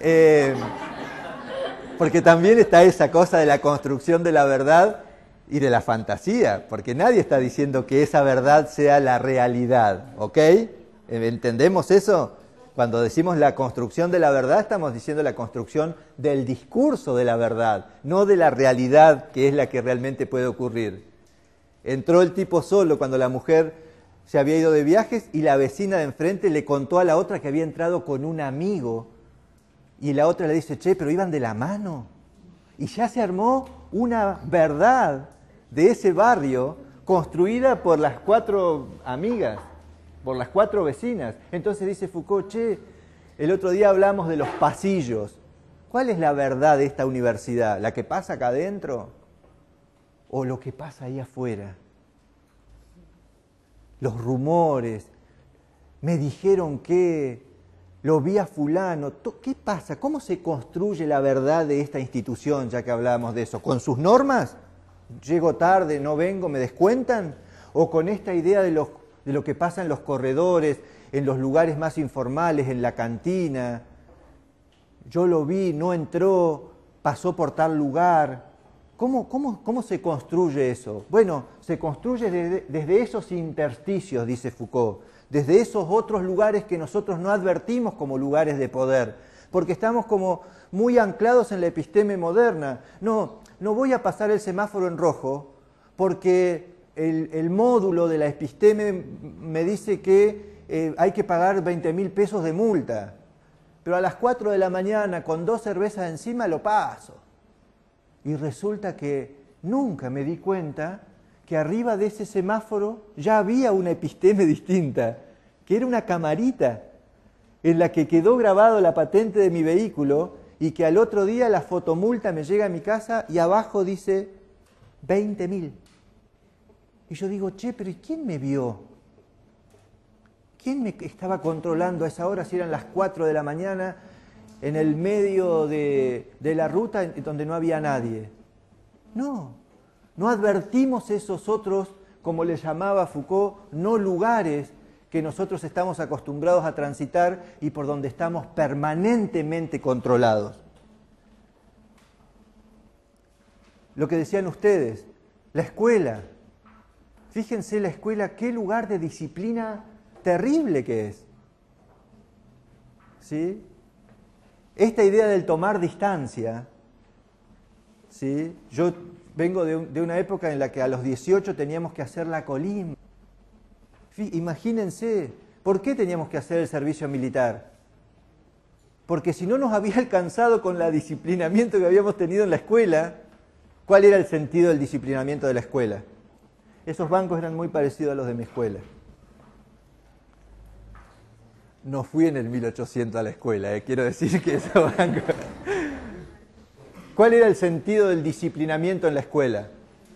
Porque también está esa cosa de la construcción de la verdad y de la fantasía, porque nadie está diciendo que esa verdad sea la realidad, ¿ok? ¿Entendemos eso? Cuando decimos la construcción de la verdad, estamos diciendo la construcción del discurso de la verdad, no de la realidad que es la que realmente puede ocurrir. Entró el tipo solo cuando la mujer se había ido de viajes y la vecina de enfrente le contó a la otra que había entrado con un amigo. Y la otra le dice, che, pero iban de la mano. Y ya se armó una verdad de ese barrio construida por las 4 amigas, por las 4 vecinas. Entonces dice Foucault, che, el otro día hablamos de los pasillos. ¿Cuál es la verdad de esta universidad? ¿La que pasa acá adentro o lo que pasa ahí afuera? Los rumores, me dijeron que... Lo vi a fulano. ¿Qué pasa? ¿Cómo se construye la verdad de esta institución, ya que hablábamos de eso? ¿Con sus normas? ¿Llego tarde, no vengo, me descuentan? ¿O con esta idea de lo que pasa en los corredores, en los lugares más informales, en la cantina? Yo lo vi, no entró, pasó por tal lugar. ¿Cómo se construye eso? Bueno, se construye desde esos intersticios, dice Foucault. Desde esos otros lugares que nosotros no advertimos como lugares de poder, porque estamos como muy anclados en la episteme moderna. No voy a pasar el semáforo en rojo porque el módulo de la episteme me dice que hay que pagar 20.000 pesos de multa, pero a las 4 de la mañana con 2 cervezas encima lo paso. Y resulta que nunca me di cuenta que arriba de ese semáforo ya había una episteme distinta, que era una camarita en la que quedó grabado la patente de mi vehículo y que al otro día la fotomulta me llega a mi casa y abajo dice 20.000. Y yo digo, che, pero ¿y quién me vio? ¿Quién me estaba controlando a esa hora si eran las 4 de la mañana en el medio de la ruta donde no había nadie? No advertimos esos otros, como le llamaba Foucault, no lugares que nosotros estamos acostumbrados a transitar y por donde estamos permanentemente controlados. Lo que decían ustedes, la escuela. Fíjense la escuela, qué lugar de disciplina terrible que es. ¿Sí? Esta idea del tomar distancia, ¿sí? Yo vengo de una época en la que a los 18 teníamos que hacer la colimba. Imagínense, ¿por qué teníamos que hacer el servicio militar? Porque si no nos había alcanzado con el disciplinamiento que habíamos tenido en la escuela, ¿cuál era el sentido del disciplinamiento de la escuela? Esos bancos eran muy parecidos a los de mi escuela. No fui en el 1800 a la escuela, quiero decir que esos bancos... ¿Cuál era el sentido del disciplinamiento en la escuela?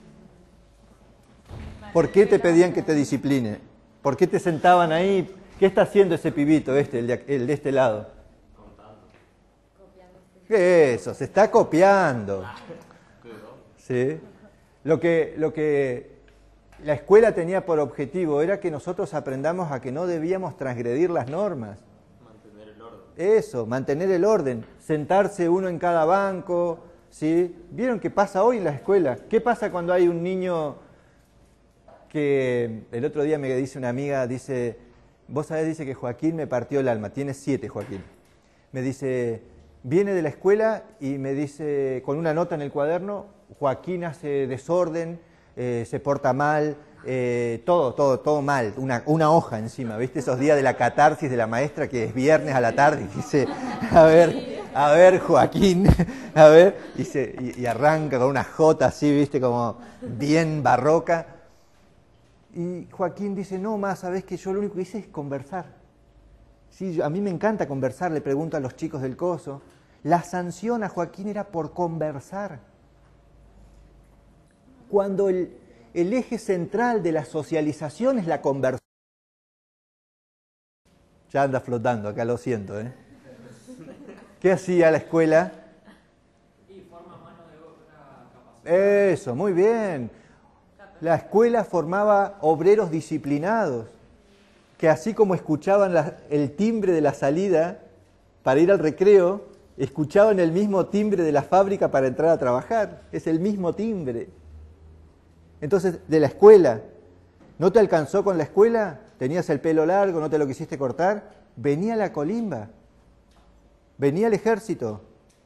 ¿Por qué te pedían que te discipline? ¿Por qué te sentaban ahí? ¿Qué está haciendo ese pibito, el de este lado? ¿Qué es eso? Se está copiando. ¿Sí? Lo que la escuela tenía por objetivo era que nosotros aprendamos a que no debíamos transgredir las normas. Mantener el orden. Eso, mantener el orden. Sentarse uno en cada banco. ¿Sí? ¿Vieron qué pasa hoy en la escuela? ¿Qué pasa cuando hay un niño que el otro día me dice una amiga, dice, vos sabés, dice que Joaquín me partió el alma, tiene 7 Joaquín. Me dice, viene de la escuela y me dice, con una nota en el cuaderno, Joaquín hace desorden, se porta mal, todo mal, una hoja encima, ¿viste? Esos días de la catarsis de la maestra que es viernes a la tarde y dice, a ver Joaquín, a ver, y arranca con una jota así, ¿viste? Como bien barroca. Y Joaquín dice, no, más, sabés que yo lo único que hice es conversar. Sí, a mí me encanta conversar, le pregunto a los chicos del coso. La sanción a Joaquín era por conversar. Cuando el eje central de la socialización es la conversación. Ya anda flotando, acá lo siento, ¿eh? ¿Qué hacía la escuela? Y forma mano de obra capacitada. Eso, muy bien. La escuela formaba obreros disciplinados, que así como escuchaban el timbre de la salida para ir al recreo, escuchaban el mismo timbre de la fábrica para entrar a trabajar. Es el mismo timbre. Entonces, de la escuela, ¿no te alcanzó con la escuela? ¿Tenías el pelo largo, no te lo quisiste cortar? Venía la colimba, venía el ejército.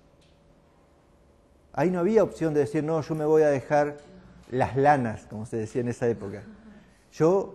Ahí no había opción de decir, no, yo me voy a dejar las lanas, como se decía en esa época. Yo,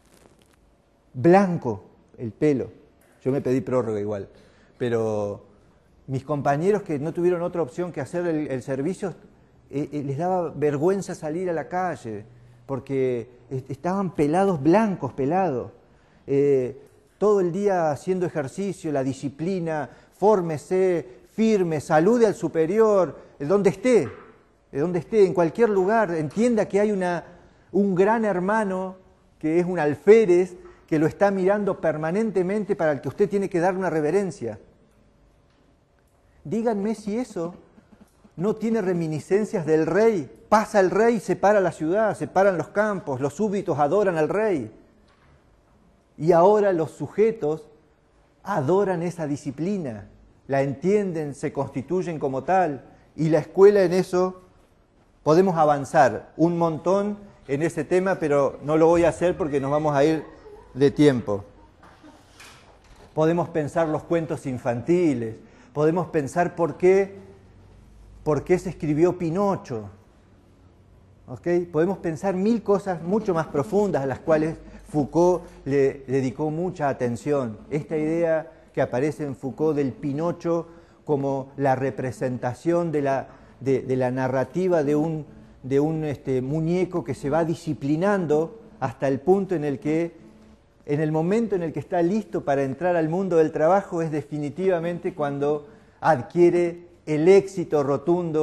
blanco el pelo. Yo me pedí prórroga igual. Pero mis compañeros que no tuvieron otra opción que hacer el servicio, les daba vergüenza salir a la calle, porque estaban pelados, blancos, pelados. Todo el día haciendo ejercicio, la disciplina, fórmese, firme, salude al superior, donde esté, en cualquier lugar, entienda que hay un gran hermano que es un alférez que lo está mirando permanentemente para el que usted tiene que dar una reverencia. Díganme si eso no tiene reminiscencias del rey. Pasa el rey, separa la ciudad, separan los campos, los súbditos adoran al rey. Y ahora los sujetos adoran esa disciplina, la entienden, se constituyen como tal, y la escuela en eso podemos avanzar un montón en ese tema, pero no lo voy a hacer porque nos vamos a ir de tiempo. Podemos pensar los cuentos infantiles, podemos pensar por qué se escribió Pinocho. ¿Okay? Podemos pensar 1000 cosas mucho más profundas a las cuales Foucault le dedicó mucha atención. Esta idea que aparece en Foucault del Pinocho como la representación de la narrativa de un muñeco que se va disciplinando hasta el punto en el que, en el momento en el que está listo para entrar al mundo del trabajo, es definitivamente cuando adquiere el éxito rotundo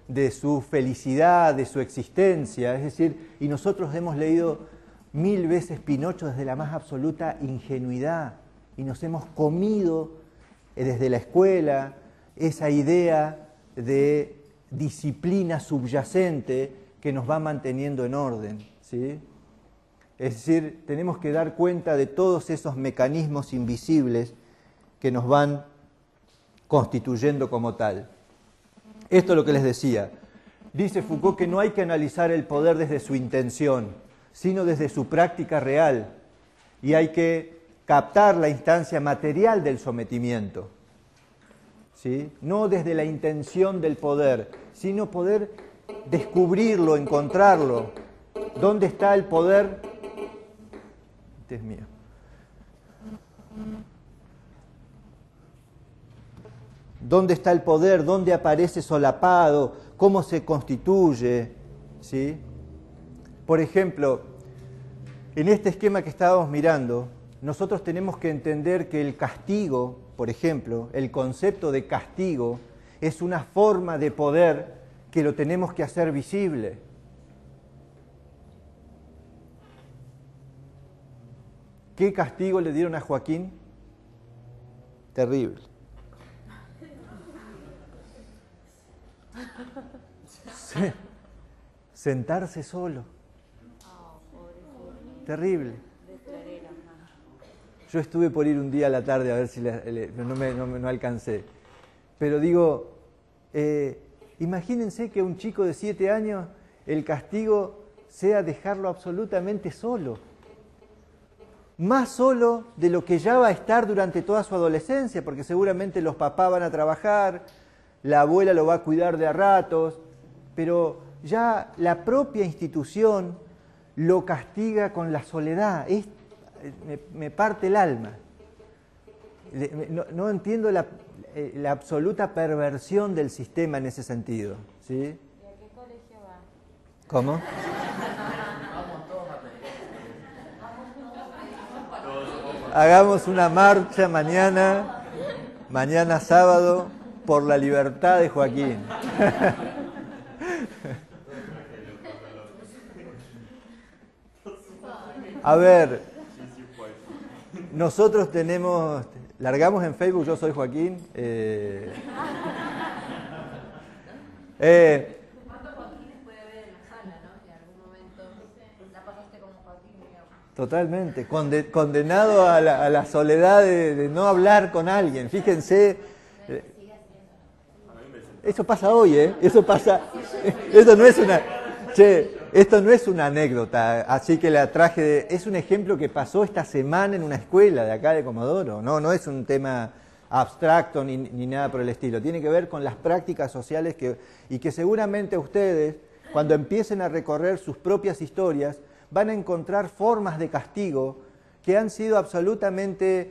de su felicidad, de su existencia. Es decir, y nosotros hemos leído 1000 veces Pinocho desde la más absoluta ingenuidad y nos hemos comido desde la escuela esa idea de disciplina subyacente que nos va manteniendo en orden, ¿sí? Es decir, tenemos que dar cuenta de todos esos mecanismos invisibles que nos van constituyendo como tal. Esto es lo que les decía. Dice Foucault que no hay que analizar el poder desde su intención, sino desde su práctica real. Y hay que captar la instancia material del sometimiento, ¿sí? No desde la intención del poder, sino poder descubrirlo, encontrarlo. ¿Dónde está el poder? Este es mío. ¿Dónde está el poder? ¿Dónde aparece solapado? ¿Cómo se constituye? ¿Sí? Por ejemplo, en este esquema que estábamos mirando, nosotros tenemos que entender que el castigo, por ejemplo, el concepto de castigo, es una forma de poder que lo tenemos que hacer visible. ¿Qué castigo le dieron a Joaquín? Terrible. Sentarse solo. Terrible. Yo estuve por ir un día a la tarde a ver si no alcancé. Pero digo, imagínense que a un chico de 7 años el castigo sea dejarlo absolutamente solo. Más solo de lo que ya va a estar durante toda su adolescencia, porque seguramente los papás van a trabajar, la abuela lo va a cuidar de a ratos, pero ya la propia institución lo castiga con la soledad. Me parte el alma. No entiendo la absoluta perversión del sistema en ese sentido, ¿sí? ¿Y a qué colegio va? ¿Cómo? Hagamos una marcha mañana sábado, por la libertad de Joaquín. A ver, nosotros largamos en Facebook, yo soy Joaquín. ¿Cuántos Joaquines puede haber en la sala, no? En algún momento la pasaste como Joaquín, digamos. Totalmente, condenado a la soledad de no hablar con alguien. Fíjense, eso pasa hoy, ¿eh? Esto no es una anécdota, así que la traje, es un ejemplo que pasó esta semana en una escuela de acá de Comodoro. No es un tema abstracto ni nada por el estilo. Tiene que ver con las prácticas sociales y que seguramente ustedes, cuando empiecen a recorrer sus propias historias, van a encontrar formas de castigo que han sido absolutamente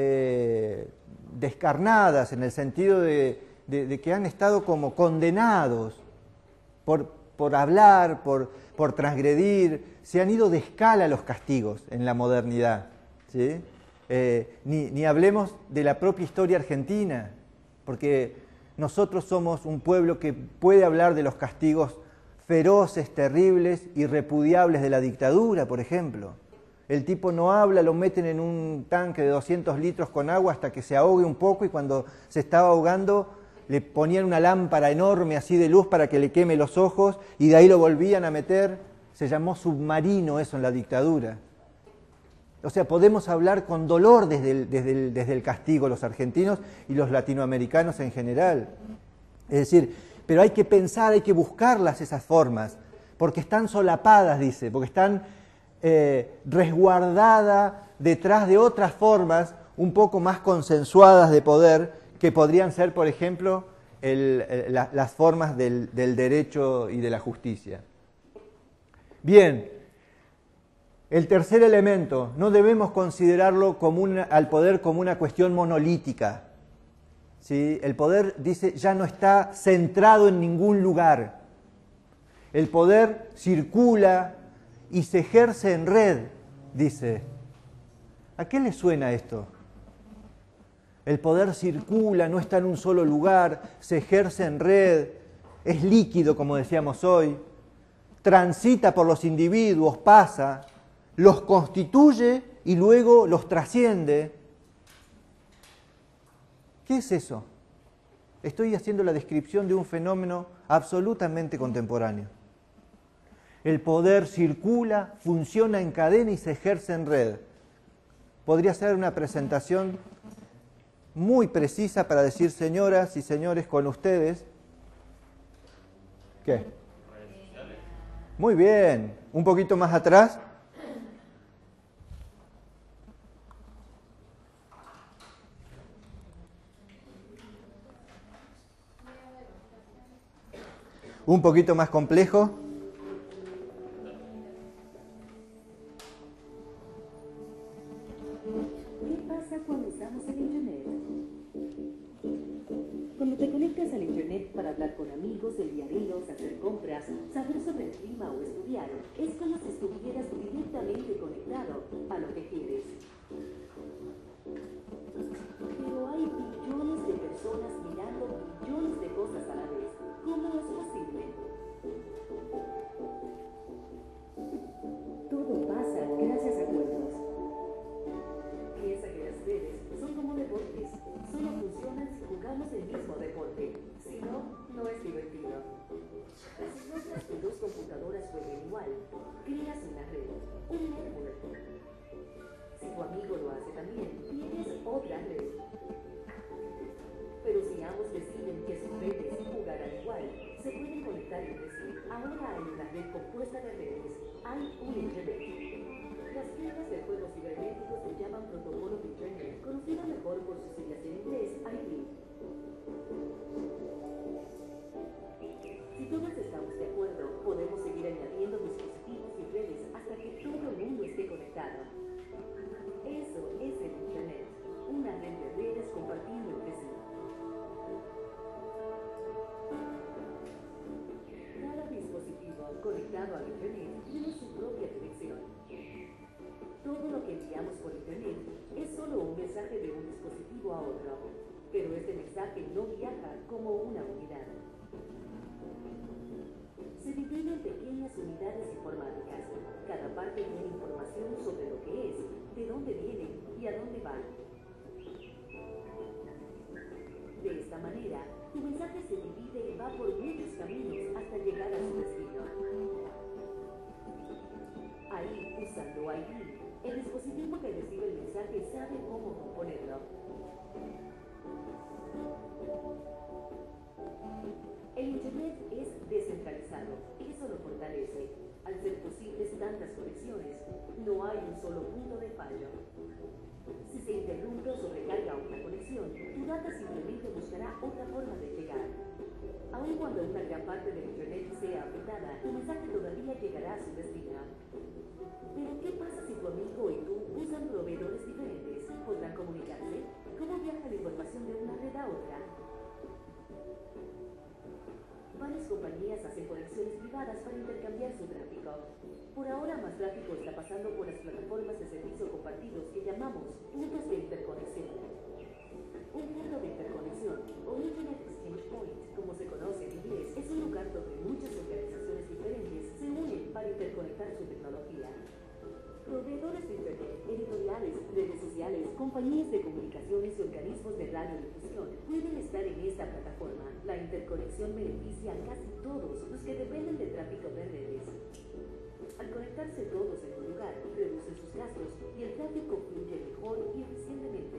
descarnadas, en el sentido de que han estado como condenados por hablar, por transgredir. Se han ido de escala los castigos en la modernidad, ¿sí? Ni hablemos de la propia historia argentina, porque nosotros somos un pueblo que puede hablar de los castigos feroces, terribles y repudiables de la dictadura, por ejemplo. El tipo no habla, lo meten en un tanque de 200 litros con agua hasta que se ahogue un poco, y cuando se estaba ahogando le ponían una lámpara enorme así de luz para que le queme los ojos, y de ahí lo volvían a meter. Se llamó submarino eso en la dictadura. O sea, podemos hablar con dolor desde el castigo los argentinos y los latinoamericanos en general. Es decir, pero hay que pensar, hay que buscarlas esas formas, porque están solapadas, dice, porque están resguardadas detrás de otras formas un poco más consensuadas de poder, que podrían ser, por ejemplo, las formas del derecho y de la justicia. Bien, el tercer elemento, no debemos considerarlo al poder como una cuestión monolítica. ¿Sí? El poder, dice, ya no está centrado en ningún lugar. El poder circula y se ejerce en red, dice. ¿A qué le suena esto? El poder circula, no está en un solo lugar, se ejerce en red. es líquido, como decíamos hoy, transita por los individuos, pasa, los constituye y luego los trasciende. ¿Qué es eso? Estoy haciendo la descripción de un fenómeno absolutamente contemporáneo. El poder circula, funciona en cadena y se ejerce en red. Podría ser una presentación muy precisa para decir, señoras y señores, con ustedes. ¿Qué? Muy bien. Un poquito más atrás. Un poquito más complejo. ¿Qué pasa cuando usamos el Internet? Cuando te conectas al Internet para hablar con amigos, enviar emails, hacer compras, saber sobre el clima o estudiar, es como si estuvieras directamente conectado a lo que quieres. Pero hay billones de personas mirando billones de cosas a la vez. ¿Cómo es posible? Todo pasa gracias a acuerdos. Piensa que las redes son como deportes. Solo funcionan si jugamos el mismo deporte. Si no, no es divertido. Si logras que dos computadoras jueguen igual, creas una red, un network. Si tu amigo lo hace también, tienes otra red. Pero si ambos deciden que sus redes jugarán igual, se pueden conectar entre sí. Ahora hay una red compuesta de redes. Hay un Internet. Las reglas del juego cibernético se llaman protocolo de Internet, conocido mejor por su siglas en inglés, IP. Si todos estamos de acuerdo, podemos seguir añadiendo dispositivos y redes hasta que todo el mundo esté conectado. Eso es el Internet, una red de redes compartiendo entre sí. Cada dispositivo conectado al Internet tiene su propia dirección. Todo lo que enviamos por Internet es solo un mensaje de un dispositivo a otro, pero este mensaje no viaja como una unidad. Se divide en pequeñas unidades informáticas. Cada parte tiene información sobre lo que es, de dónde viene y a dónde va. De esta manera, tu mensaje se divide y va por muchos caminos hasta llegar a su destino. Ahí, usando ID, el dispositivo que recibe el mensaje sabe cómo componerlo. El Internet es descentralizado, eso lo fortalece. Al ser posibles tantas conexiones, no hay un solo punto de fallo. Si se interrumpe o sobrecarga una conexión, tu data simplemente buscará otra forma de llegar. Aun cuando una gran parte del Internet sea afectada, tu mensaje todavía llegará a su destino. Pero ¿qué pasa si tu amigo y tú usan proveedores diferentes? ¿Podrán comunicarse? ¿Cómo viaja la información de una red a otra? Varias compañías hacen conexiones privadas para intercambiar su tráfico. Por ahora, más tráfico está pasando por las plataformas de servicio compartidos que llamamos puntos de interconexión. Un punto de interconexión, o Internet Exchange Point, como se conoce en inglés, es un lugar donde muchas organizaciones diferentes se unen para interconectar su tecnología. Proveedores de Internet, editoriales, redes sociales, compañías de comunicaciones y organismos de radiodifusión pueden estar en esta plataforma. La interconexión beneficia a casi todos los que dependen del tráfico de redes. Al conectarse todos en un lugar, reducen sus gastos y el tráfico fluye mejor y eficientemente.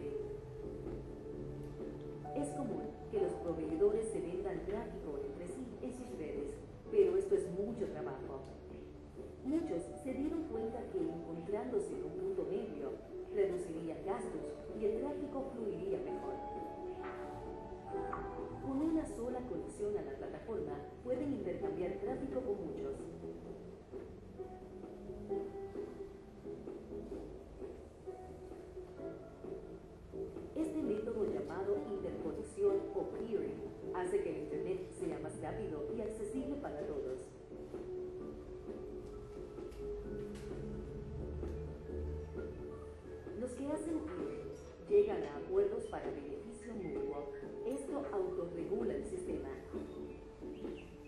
Es común que los proveedores se vendan tráfico entre sí en sus redes, pero esto es mucho trabajo. Muchos se dieron cuenta que encontrándose en un punto medio, reduciría gastos y el tráfico fluiría mejor. Con una sola conexión a la plataforma, pueden intercambiar tráfico con muchos. Este método llamado interconexión o peering hace que el Internet sea más rápido y accesible para todos. Los que hacen peering llegan a acuerdos para beneficio mutuo. Esto autorregula el sistema.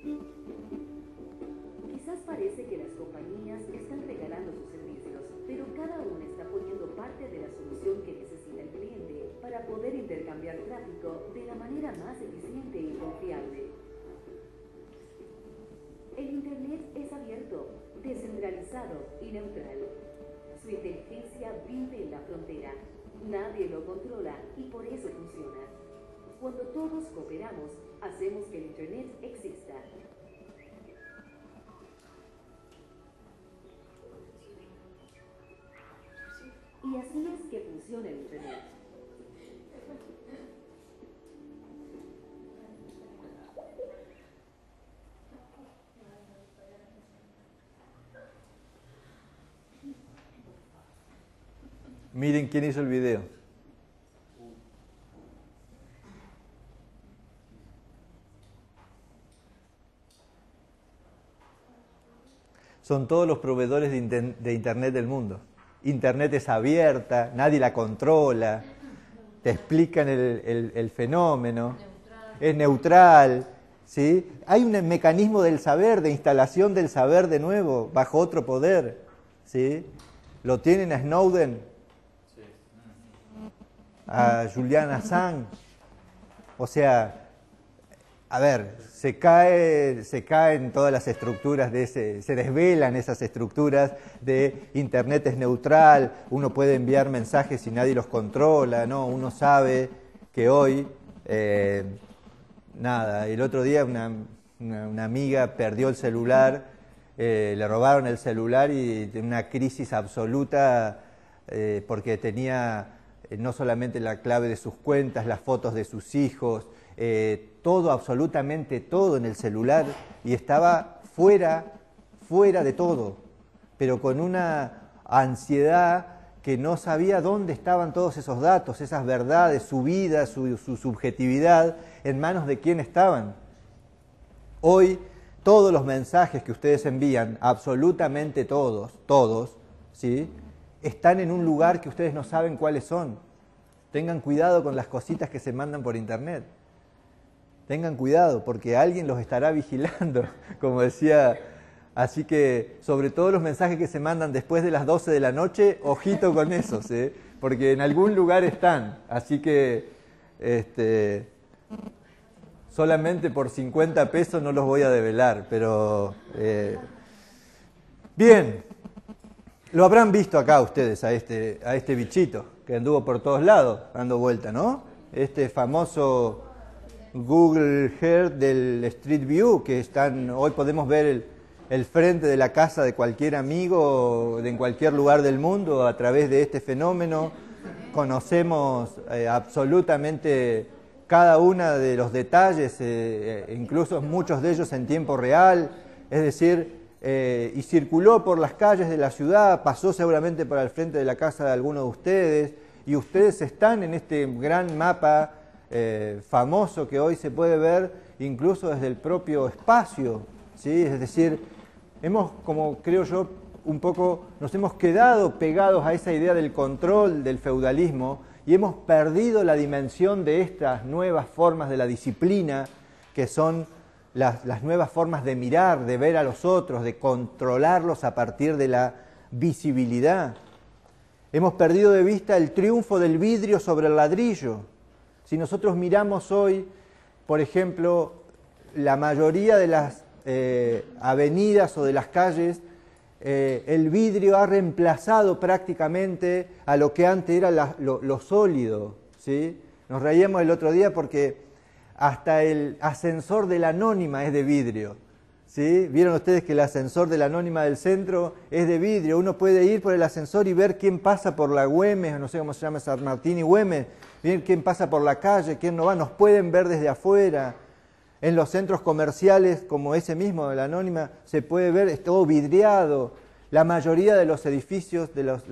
parece que las compañías están regalando sus servicios, pero cada una está poniendo parte de la solución que necesita el cliente para poder intercambiar tráfico de la manera más eficiente y confiable. El Internet es abierto, descentralizado y neutral. Su inteligencia vive en la frontera. Nadie lo controla y por eso funciona. Cuando todos cooperamos, hacemos que el Internet exista. Y así es que funciona el Internet. Miren quién hizo el video. Son todos los proveedores de Internet del mundo. Internet es abierta, nadie la controla, te explican el fenómeno, es neutral, ¿sí? Hay un mecanismo del saber, de instalación del saber de nuevo, bajo otro poder, ¿sí? Lo tienen a Snowden, a Julian Assange, o sea, a ver, se caen todas las estructuras se desvelan esas estructuras de Internet es neutral, uno puede enviar mensajes y nadie los controla, ¿no? Uno sabe que hoy, el otro día una amiga perdió el celular, le robaron el celular y tenía una crisis absoluta porque tenía no solamente la clave de sus cuentas, las fotos de sus hijos, todo, absolutamente todo en el celular, y estaba fuera de todo, pero con una ansiedad que no sabía dónde estaban todos esos datos, esas verdades, su vida, su subjetividad, en manos de quién estaban. Hoy, todos los mensajes que ustedes envían, absolutamente todos, ¿sí?, están en un lugar que ustedes no saben cuáles son. Tengan cuidado con las cositas que se mandan por Internet. Tengan cuidado, porque alguien los estará vigilando, como decía. Así que, sobre todo los mensajes que se mandan después de las 12 de la noche, ojito con esos, porque en algún lugar están. Así que, solamente por 50 pesos no los voy a develar, pero... Bien, lo habrán visto acá ustedes a este bichito, que anduvo por todos lados, dando vuelta, ¿no? Este famoso Google Earth del Street View, que hoy podemos ver el frente de la casa de cualquier amigo en cualquier lugar del mundo a través de este fenómeno. Conocemos absolutamente cada uno de los detalles, incluso muchos de ellos en tiempo real, es decir, y circuló por las calles de la ciudad, pasó seguramente por el frente de la casa de alguno de ustedes, y ustedes están en este gran mapa famoso que hoy se puede ver incluso desde el propio espacio, ¿sí? Es decir, como creo yo, un poco nos hemos quedado pegados a esa idea del control del feudalismo y hemos perdido la dimensión de estas nuevas formas de la disciplina, que son las nuevas formas de mirar, de ver a los otros, de controlarlos a partir de la visibilidad. Hemos perdido de vista el triunfo del vidrio sobre el ladrillo. Si nosotros miramos hoy, por ejemplo, la mayoría de las avenidas o de las calles, el vidrio ha reemplazado prácticamente a lo que antes era lo sólido, ¿sí? Nos reíamos el otro día porque hasta el ascensor de la Anónima es de vidrio, ¿sí? Vieron ustedes que el ascensor de la Anónima del centro es de vidrio. Uno puede ir por el ascensor y ver quién pasa por la Güemes, no sé cómo se llama, San Martín y Güemes, ver quién pasa por la calle, quién no va. Nos pueden ver desde afuera. En los centros comerciales, como ese mismo de la Anónima, se puede ver, es todo vidriado. La mayoría de los edificios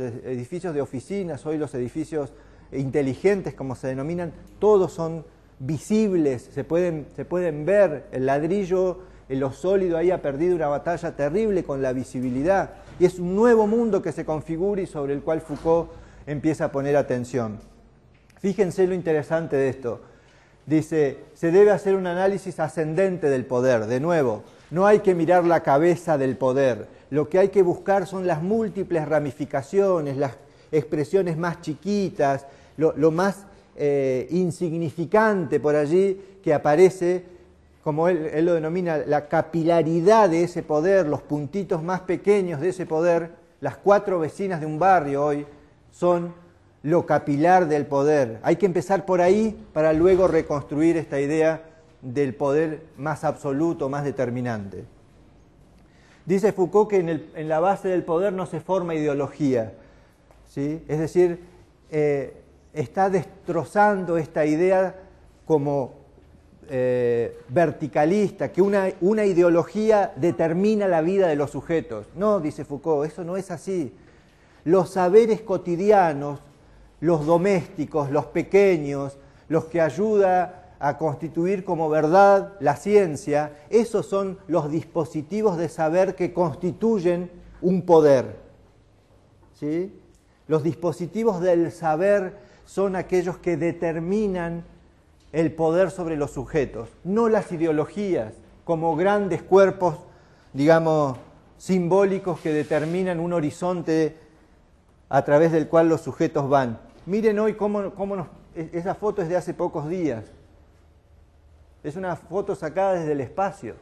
de oficinas, hoy los edificios inteligentes, como se denominan, todos son visibles, se pueden ver. El ladrillo, lo sólido ahí ha perdido una batalla terrible con la visibilidad. Y es un nuevo mundo que se configura y sobre el cual Foucault empieza a poner atención. Fíjense lo interesante de esto. Dice, se debe hacer un análisis ascendente del poder. De nuevo, no hay que mirar la cabeza del poder. Lo que hay que buscar son las múltiples ramificaciones, las expresiones más chiquitas, lo más insignificante por allí que aparece, como él lo denomina, la capilaridad de ese poder, los puntitos más pequeños de ese poder. Las 4 vecinas de un barrio hoy son lo capilar del poder. Hay que empezar por ahí para luego reconstruir esta idea del poder más absoluto, más determinante. Dice Foucault que en la base del poder no se forma ideología, ¿sí? Es decir, está destrozando esta idea como verticalista, que una ideología determina la vida de los sujetos. No, dice Foucault, eso no es así. Los saberes cotidianos, los domésticos, los pequeños, los que ayuda a constituir como verdad la ciencia, esos son los dispositivos de saber que constituyen un poder, ¿sí? Los dispositivos del saber son aquellos que determinan el poder sobre los sujetos, no las ideologías, como grandes cuerpos, digamos, simbólicos que determinan un horizonte a través del cual los sujetos van. Miren hoy esa foto es de hace pocos días. Es una foto sacada desde el espacio.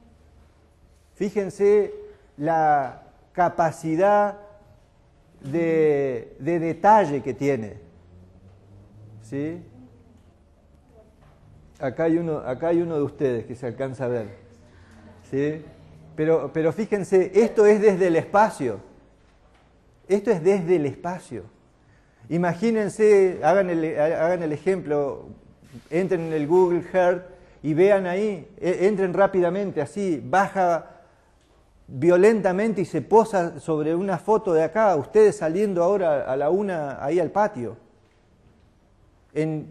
Fíjense la capacidad de detalle que tiene. ¿Sí? Acá hay uno de ustedes que se alcanza a ver. ¿Sí? Pero fíjense, esto es desde el espacio. Esto es desde el espacio. Imagínense, hagan el ejemplo, entren en el Google Earth y vean ahí, entren rápidamente, así, baja violentamente y se posa sobre una foto de acá, ustedes saliendo ahora a la 1 ahí al patio. En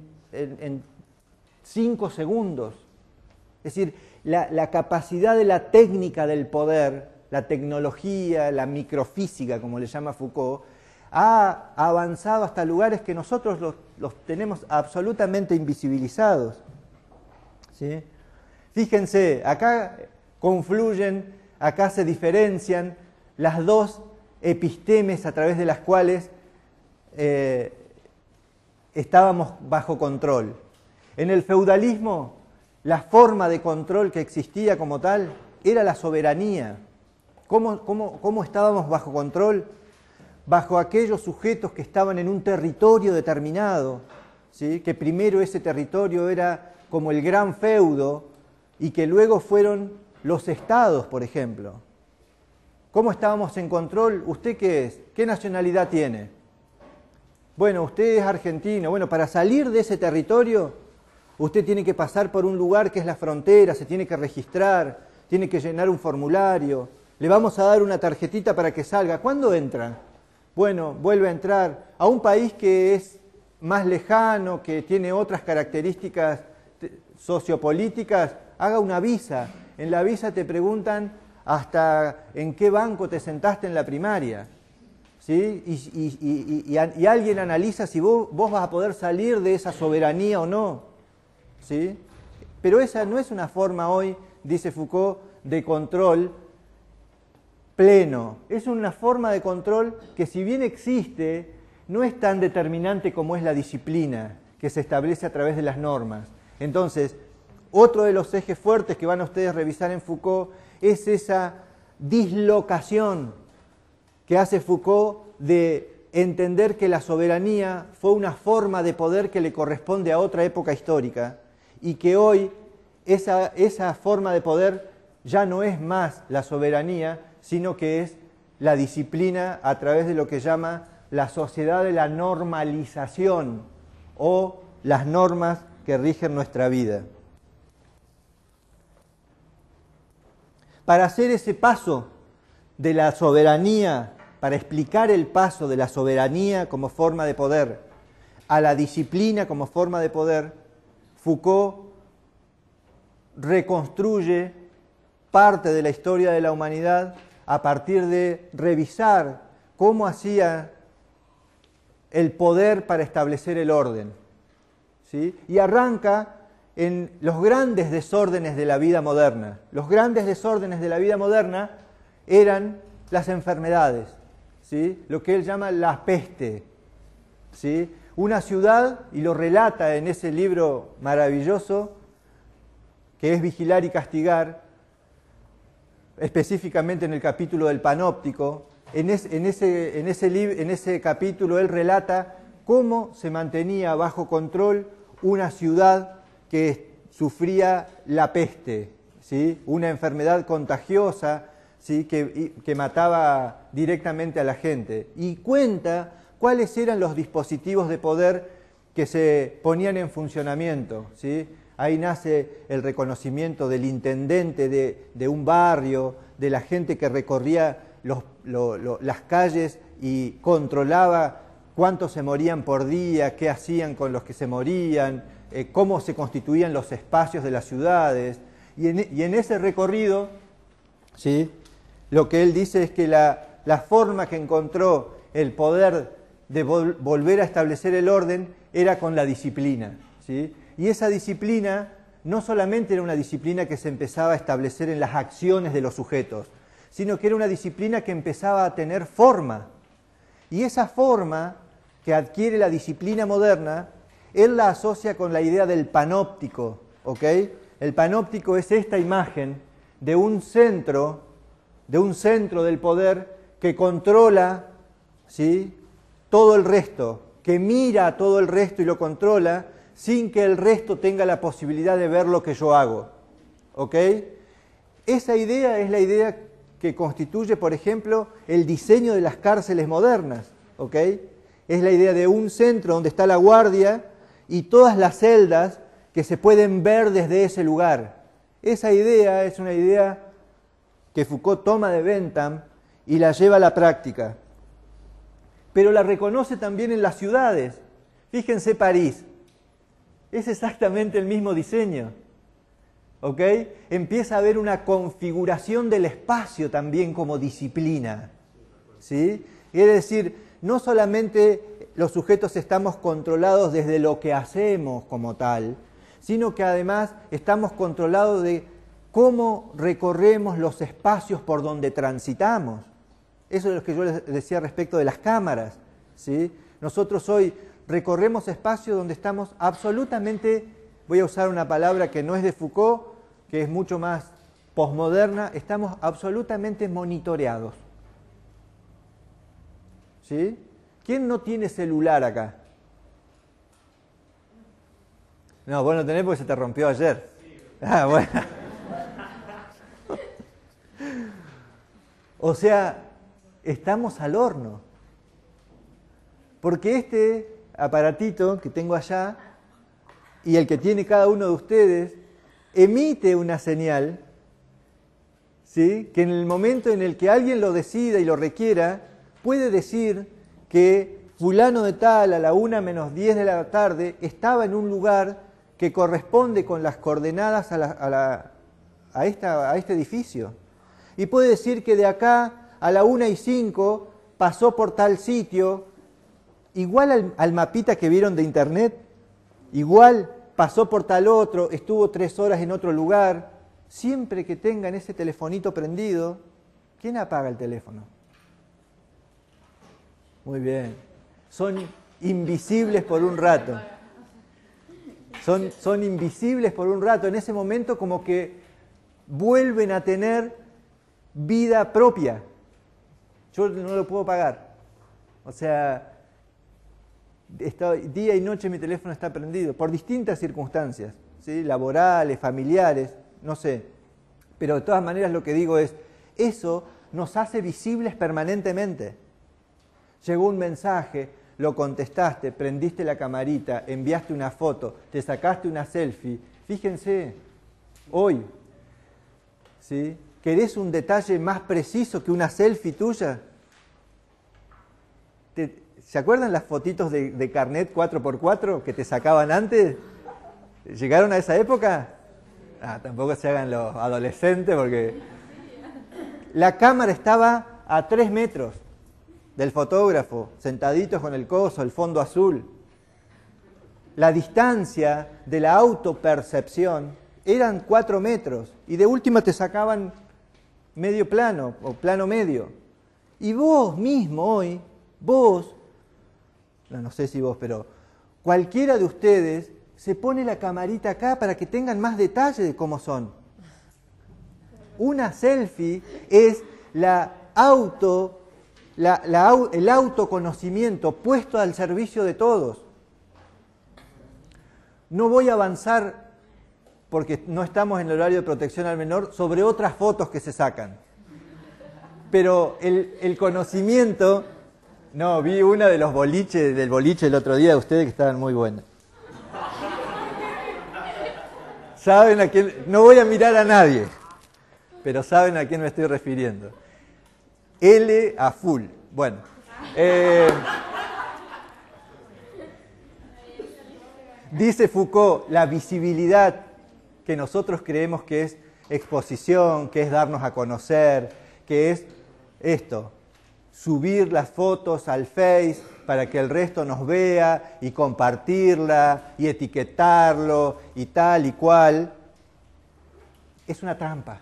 5 segundos. Es decir, la capacidad de la técnica del poder, la tecnología, la microfísica, como le llama Foucault, ha avanzado hasta lugares que nosotros los tenemos absolutamente invisibilizados. ¿Sí? Fíjense, acá confluyen, acá se diferencian las dos epistemes a través de las cuales estábamos bajo control. En el feudalismo, la forma de control que existía como tal era la soberanía. ¿Cómo estábamos bajo control? Bajo aquellos sujetos que estaban en un territorio determinado, ¿sí? Que primero ese territorio era como el gran feudo y que luego fueron los estados, por ejemplo. ¿Cómo estábamos en control? ¿Usted qué es? ¿Qué nacionalidad tiene? Bueno, usted es argentino. Bueno, para salir de ese territorio, usted tiene que pasar por un lugar que es la frontera, se tiene que registrar, tiene que llenar un formulario, le vamos a dar una tarjetita para que salga. ¿Cuándo entra? Bueno, vuelve a entrar a un país que es más lejano, que tiene otras características sociopolíticas, haga una visa. En la visa te preguntan hasta en qué banco te sentaste en la primaria, ¿sí? Y alguien analiza si vos vas a poder salir de esa soberanía o no, ¿sí? Pero esa no es una forma hoy, dice Foucault, de control pleno. Es una forma de control que, si bien existe, no es tan determinante como es la disciplina que se establece a través de las normas. Entonces, otro de los ejes fuertes que van a ustedes revisar en Foucault es esa dislocación que hace Foucault de entender que la soberanía fue una forma de poder que le corresponde a otra época histórica y que hoy esa forma de poder ya no es más la soberanía, sino que es la disciplina a través de lo que llama la sociedad de la normalización o las normas que rigen nuestra vida. Para hacer ese paso de la soberanía, para explicar el paso de la soberanía como forma de poder a la disciplina como forma de poder, Foucault reconstruye parte de la historia de la humanidad a partir de revisar cómo hacía el poder para establecer el orden, ¿sí? Y arranca en los grandes desórdenes de la vida moderna. Los grandes desórdenes de la vida moderna eran las enfermedades, ¿sí? Lo que él llama la peste, ¿sí? Una ciudad, y lo relata en ese libro maravilloso que es Vigilar y Castigar, específicamente en el capítulo del Panóptico. En ese capítulo él relata cómo se mantenía bajo control una ciudad que sufría la peste, ¿sí? Una enfermedad contagiosa, ¿sí? que mataba directamente a la gente. Y cuenta cuáles eran los dispositivos de poder que se ponían en funcionamiento, ¿sí? Ahí nace el reconocimiento del intendente de un barrio, de la gente que recorría las calles y controlaba cuántos se morían por día, qué hacían con los que se morían, cómo se constituían los espacios de las ciudades. Y en ese recorrido, ¿sí? Lo que él dice es que la forma que encontró el poder de volver a establecer el orden era con la disciplina, ¿sí? Y esa disciplina no solamente era una disciplina que se empezaba a establecer en las acciones de los sujetos, sino que era una disciplina que empezaba a tener forma. Y esa forma que adquiere la disciplina moderna, él la asocia con la idea del panóptico, ¿ok? El panóptico es esta imagen de un centro del poder que controla, ¿sí? Todo el resto, que mira a todo el resto y lo controla, sin que el resto tenga la posibilidad de ver lo que yo hago, ¿ok? Esa idea es la idea que constituye, por ejemplo, el diseño de las cárceles modernas, ¿ok? Es la idea de un centro donde está la guardia y todas las celdas que se pueden ver desde ese lugar. Esa idea es una idea que Foucault toma de Bentham y la lleva a la práctica. Pero la reconoce también en las ciudades. Fíjense París. Es exactamente el mismo diseño, ¿ok? Empieza a haber una configuración del espacio también como disciplina, ¿sí? Es decir, no solamente los sujetos estamos controlados desde lo que hacemos como tal, sino que además estamos controlados de cómo recorremos los espacios por donde transitamos. Eso es lo que yo les decía respecto de las cámaras, ¿sí? Nosotros hoy recorremos espacios donde estamos absolutamente, voy a usar una palabra que no es de Foucault, que es mucho más posmoderna, estamos absolutamente monitoreados. ¿Sí? ¿Quién no tiene celular acá? No, vos no tenés porque se te rompió ayer. Ah, bueno. O sea, estamos al horno. Porque este aparatito que tengo allá y el que tiene cada uno de ustedes emite una señal, ¿sí? Que en el momento en el que alguien lo decida y lo requiera, puede decir que fulano de tal a la 1:10 de la tarde estaba en un lugar que corresponde con las coordenadas a este edificio. Y puede decir que de acá a la 1:05 pasó por tal sitio, igual al mapita que vieron de internet, igual pasó por tal otro, estuvo 3 horas en otro lugar. Siempre que tengan ese telefonito prendido, ¿quién apaga el teléfono? Muy bien. Son invisibles por un rato. Son invisibles por un rato. En ese momento como que vuelven a tener vida propia. Yo no lo puedo pagar. O sea, día y noche mi teléfono está prendido por distintas circunstancias, ¿sí? Laborales, familiares, no sé. Pero de todas maneras lo que digo es, eso nos hace visibles permanentemente. Llegó un mensaje, lo contestaste, prendiste la camarita, enviaste una foto, te sacaste una selfie. Fíjense, hoy, ¿sí? ¿Querés un detalle más preciso que una selfie tuya? ¿Se acuerdan las fotitos de carnet 4x4 que te sacaban antes? ¿Llegaron a esa época? Ah, tampoco se hagan los adolescentes porque la cámara estaba a 3 metros del fotógrafo, sentaditos con el coso, el fondo azul. la distancia de la autopercepción eran 4 metros y de última te sacaban medio plano o plano medio. Y vos mismo hoy, no sé si vos, pero cualquiera de ustedes se pone la camarita acá para que tengan más detalle de cómo son. Una selfie es el autoconocimiento puesto al servicio de todos. No voy a avanzar, porque no estamos en el horario de protección al menor, sobre otras fotos que se sacan. Pero el conocimiento... No, vi una de los boliches, del boliche el otro día de ustedes que estaban muy buenas. ¿Saben a quién? No voy a mirar a nadie, pero saben a quién me estoy refiriendo. L a full. Bueno. Dice Foucault, la visibilidad que nosotros creemos que es exposición, que es darnos a conocer, que es esto, subir las fotos al Face para que el resto nos vea y compartirla y etiquetarlo y tal y cual, es una trampa.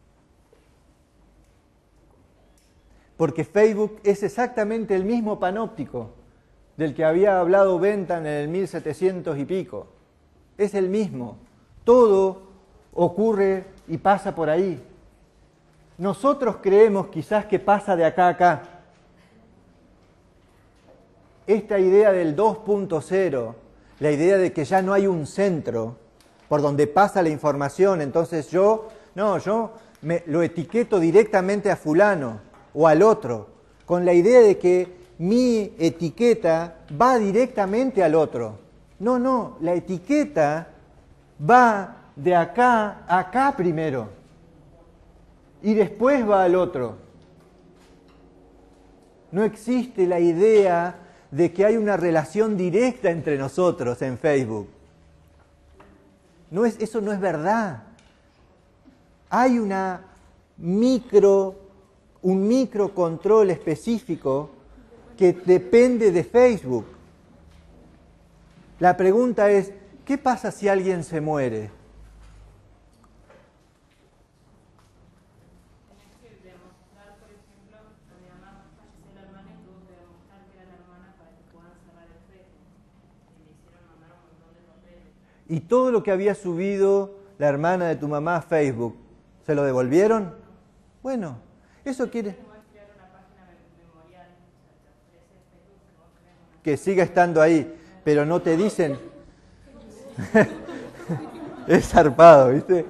Porque Facebook es exactamente el mismo panóptico del que había hablado Bentham en el 1700 y pico. Es el mismo. Todo ocurre y pasa por ahí. Nosotros creemos quizás que pasa de acá a acá. Esta idea del 2.0, la idea de que ya no hay un centro por donde pasa la información, entonces yo lo etiqueto directamente a fulano o al otro, con la idea de que mi etiqueta va directamente al otro. No, la etiqueta va de acá a acá primero y después va al otro. No existe la idea de que hay una relación directa entre nosotros en Facebook. Eso no es verdad. Hay un microcontrol específico que depende de Facebook. La pregunta es, ¿qué pasa si alguien se muere? ¿Y todo lo que había subido la hermana de tu mamá a Facebook, se lo devolvieron? Bueno, eso quiere... Que siga estando ahí, pero no te dicen... Es zarpado, ¿viste?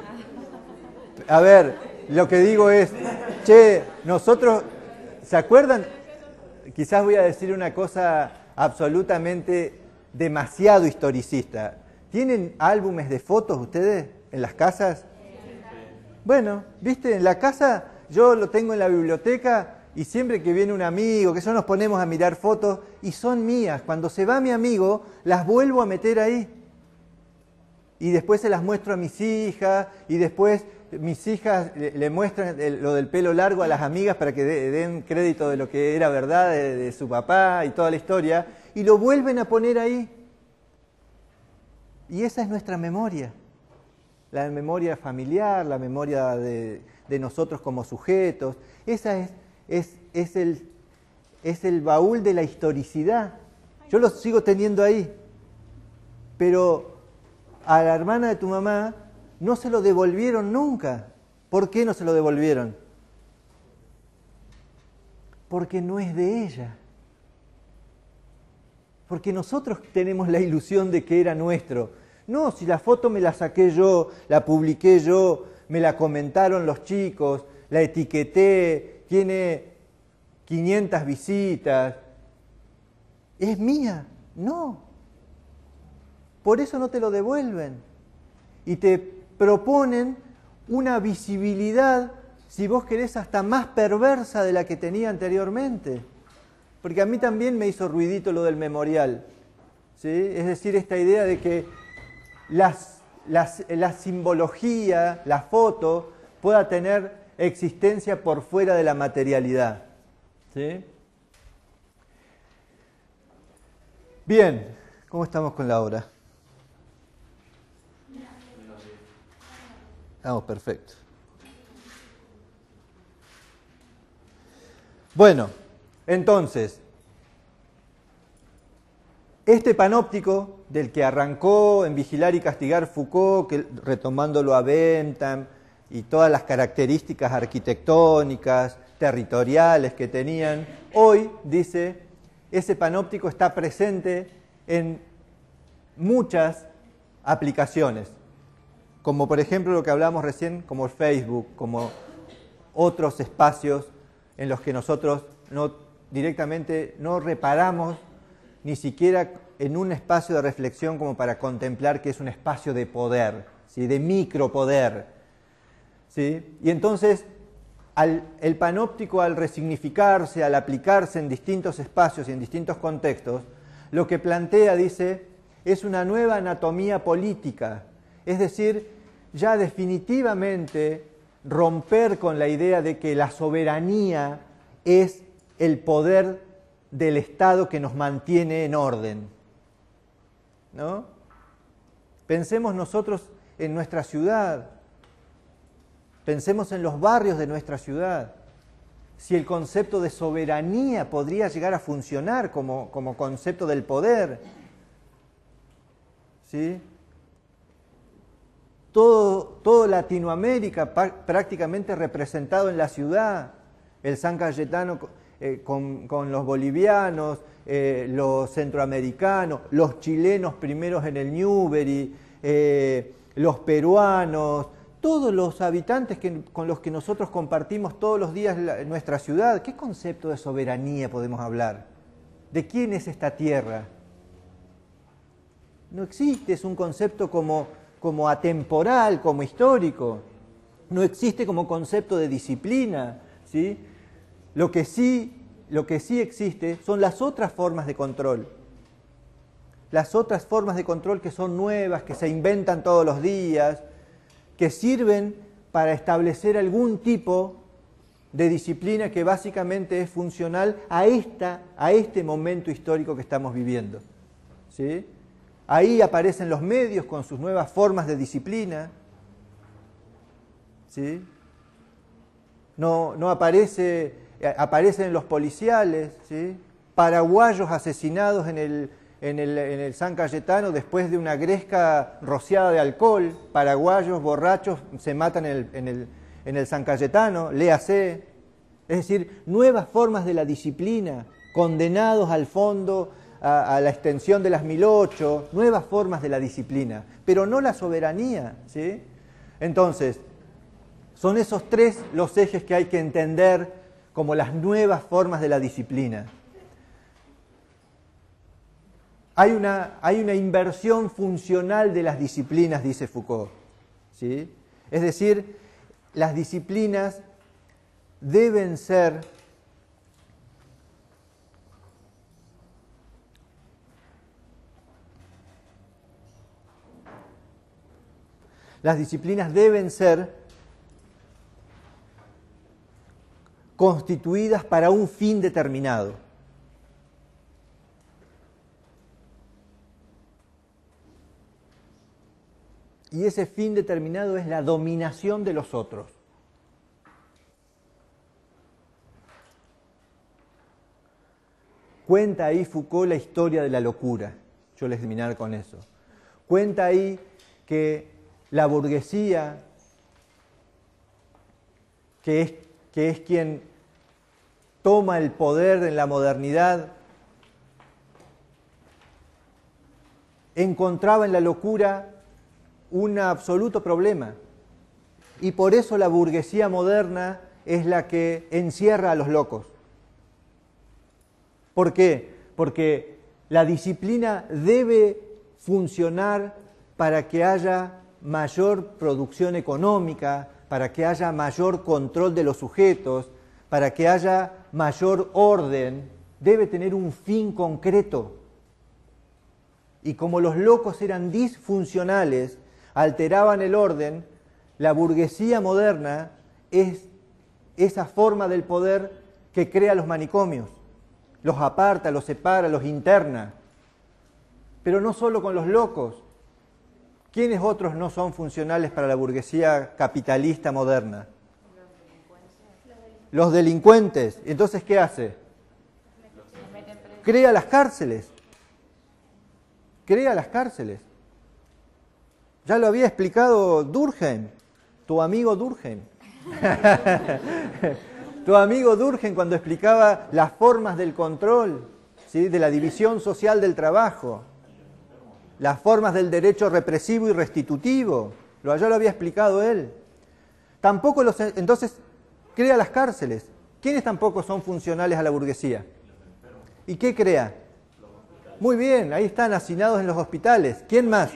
A ver, lo que digo es, nosotros, ¿se acuerdan? Quizás voy a decir una cosa absolutamente demasiado historicista. ¿Tienen álbumes de fotos ustedes en las casas? Bueno, ¿viste? En la casa yo lo tengo en la biblioteca y siempre que viene un amigo, que nos ponemos a mirar fotos y son mías. Cuando se va mi amigo, las vuelvo a meter ahí. Y después se las muestro a mis hijas y después mis hijas le muestran lo del pelo largo a las amigas para que den crédito de lo que era verdad de su papá y toda la historia y lo vuelven a poner ahí. Y esa es nuestra memoria, la memoria familiar, la memoria de nosotros como sujetos. Esa es el baúl de la historicidad. Yo lo sigo teniendo ahí, pero a la hermana de tu mamá no se lo devolvieron nunca. ¿Por qué no se lo devolvieron? Porque no es de ella. Porque nosotros tenemos la ilusión de que era nuestro. No, si la foto me la saqué yo, la publiqué yo, me la comentaron los chicos, la etiqueté, tiene 500 visitas. ¿Es mía? No. Por eso no te lo devuelven. Y te proponen una visibilidad, si vos querés, hasta más perversa de la que tenía anteriormente. Porque a mí también me hizo ruidito lo del memorial, ¿sí? Es decir, esta idea de que la simbología, la foto, pueda tener existencia por fuera de la materialidad, ¿sí? Bien, ¿Cómo estamos con la hora? Vamos, perfecto. Bueno, entonces, este panóptico del que arrancó en Vigilar y Castigar Foucault, que, retomándolo a Bentham, y todas las características arquitectónicas, territoriales que tenían, hoy, dice, ese panóptico está presente en muchas aplicaciones, como por ejemplo lo que hablamos recién, como el Facebook, como otros espacios en los que nosotros directamente no reparamos ni siquiera en un espacio de reflexión como para contemplar que es un espacio de poder, ¿sí? De micropoder, ¿sí? Y entonces el panóptico, al resignificarse, al aplicarse en distintos espacios y en distintos contextos, lo que plantea, dice, es una nueva anatomía política, es decir, ya definitivamente romper con la idea de que la soberanía es el poder del Estado que nos mantiene en orden, ¿no? Pensemos nosotros en nuestra ciudad, pensemos en los barrios de nuestra ciudad, si el concepto de soberanía podría llegar a funcionar como concepto del poder, ¿sí? Todo Latinoamérica prácticamente representado en la ciudad, el San Cayetano con los bolivianos, los centroamericanos, los chilenos primeros en el Newbery, los peruanos, todos los habitantes con los que nosotros compartimos todos los días nuestra ciudad. ¿Qué concepto de soberanía podemos hablar? ¿De quién es esta tierra? No existe, es un concepto como atemporal, como histórico. No existe como concepto de disciplina, ¿sí? Lo que sí existe son las otras formas de control. Las otras formas de control que son nuevas, que se inventan todos los días, que sirven para establecer algún tipo de disciplina que básicamente es funcional a este momento histórico que estamos viviendo, ¿sí? Ahí aparecen los medios con sus nuevas formas de disciplina, ¿sí? No aparecen los policiales, ¿sí? Paraguayos asesinados en el San Cayetano después de una gresca rociada de alcohol, paraguayos borrachos se matan en el San Cayetano, léase. Es decir, nuevas formas de la disciplina, condenados al fondo a la extensión de las 1008, nuevas formas de la disciplina, pero no la soberanía, ¿sí? Entonces, son esos tres los ejes que hay que entender como las nuevas formas de la disciplina. Hay una inversión funcional de las disciplinas, dice Foucault, ¿sí? Es decir, las disciplinas deben ser constituidas para un fin determinado. Y ese fin determinado es la dominación de los otros. Cuenta ahí Foucault la historia de la locura. Yo les terminar con eso. Cuenta ahí que la burguesía, que es quien toma el poder en la modernidad, encontraba en la locura un absoluto problema. Y por eso la burguesía moderna es la que encierra a los locos. ¿Por qué? Porque la disciplina debe funcionar para que haya mayor producción económica, para que haya mayor control de los sujetos, para que haya mayor orden, debe tener un fin concreto. Y como los locos eran disfuncionales, alteraban el orden, la burguesía moderna es esa forma del poder que crea los manicomios, los aparta, los separa, los interna. pero no solo con los locos. ¿Quiénes otros no son funcionales para la burguesía capitalista moderna? Los delincuentes. Entonces, ¿qué hace? Crea las cárceles. Crea las cárceles. Ya lo había explicado Durkheim, tu amigo Durkheim. Tu amigo Durkheim cuando explicaba las formas del control, ¿sí?, de la división social del trabajo, las formas del derecho represivo y restitutivo. Ya lo había explicado él. Tampoco entonces crea las cárceles. ¿Quiénes tampoco son funcionales a la burguesía? ¿Y qué crea? Muy bien, ahí están hacinados en los hospitales. ¿Quién más?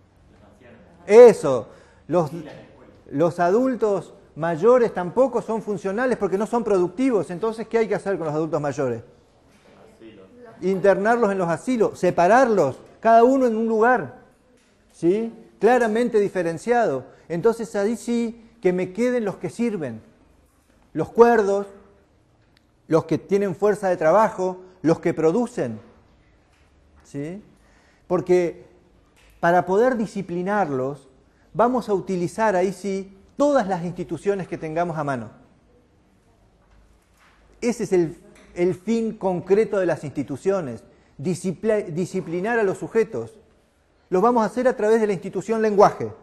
Eso, los adultos mayores tampoco son funcionales porque no son productivos. Entonces, ¿qué hay que hacer con los adultos mayores? Internarlos en los asilos, separarlos, cada uno en un lugar, ¿sí? Claramente diferenciado. Entonces, ahí sí que me queden los que sirven, los cuerdos, los que tienen fuerza de trabajo, los que producen, ¿sí? Porque para poder disciplinarlos, vamos a utilizar ahí sí todas las instituciones que tengamos a mano. Ese es el fin concreto de las instituciones, disciplinar a los sujetos. Lo vamos a hacer a través de la institución lenguaje.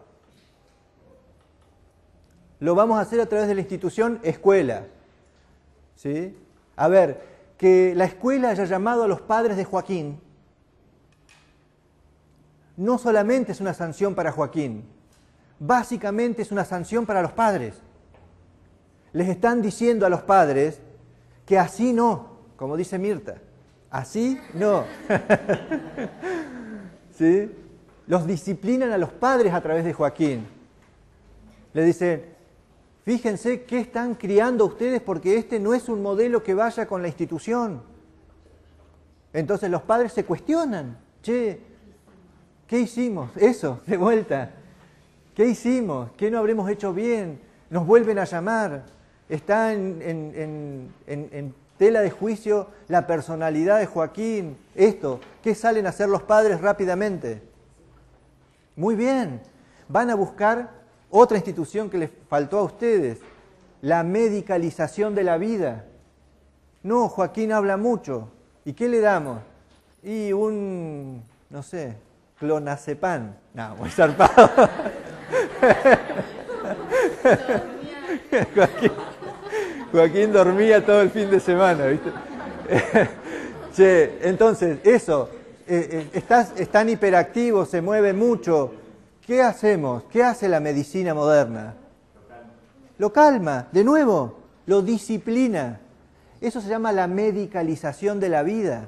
Lo vamos a hacer a través de la institución escuela. ¿Sí? A ver, que la escuela haya llamado a los padres de Joaquín no solamente es una sanción para Joaquín, básicamente es una sanción para los padres. Les están diciendo a los padres que así no, como dice Mirta, así no. ¿Sí? Los disciplinan a los padres a través de Joaquín. Le dicen, fíjense qué están criando ustedes porque este no es un modelo que vaya con la institución. Entonces los padres se cuestionan, che, ¿qué hicimos? Eso, de vuelta. ¿Qué hicimos? ¿Qué no habremos hecho bien? Nos vuelven a llamar. Está en tela de juicio la personalidad de Joaquín. Esto, ¿qué salen a hacer los padres rápidamente? Muy bien. Van a buscar otra institución que les faltó a ustedes. La medicalización de la vida. No, Joaquín habla mucho. ¿Y qué le damos? Y no sé, clonazepam. No, muy zarpado. Joaquín dormía todo el fin de semana, ¿viste? Che, entonces, eso, están hiperactivos, se mueve mucho. ¿Qué hacemos? ¿Qué hace la medicina moderna? Lo calma, de nuevo, lo disciplina. Eso se llama la medicalización de la vida.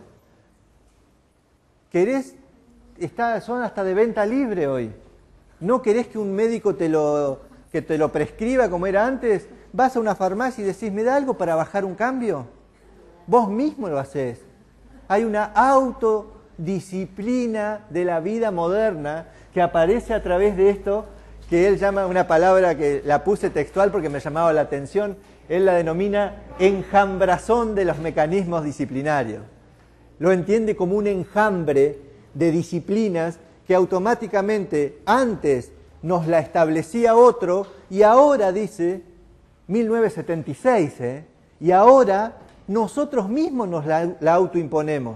Son hasta de venta libre hoy. ¿No querés que un médico te lo prescriba como era antes? Vas a una farmacia y decís, ¿me da algo para bajar un cambio? Vos mismo lo hacés. Hay una autodisciplina de la vida moderna que aparece a través de esto, que él llama una palabra que la puse textual porque me llamaba la atención, él la denomina enjambrazón de los mecanismos disciplinarios. Lo entiende como un enjambre de disciplinas que automáticamente antes nos la establecía otro y ahora dice, 1976, y ahora nosotros mismos nos la autoimponemos.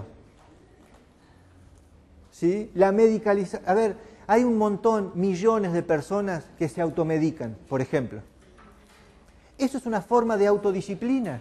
¿Sí? La medicalización. A ver, hay un montón, millones de personas que se automedican, por ejemplo. Eso es una forma de autodisciplina.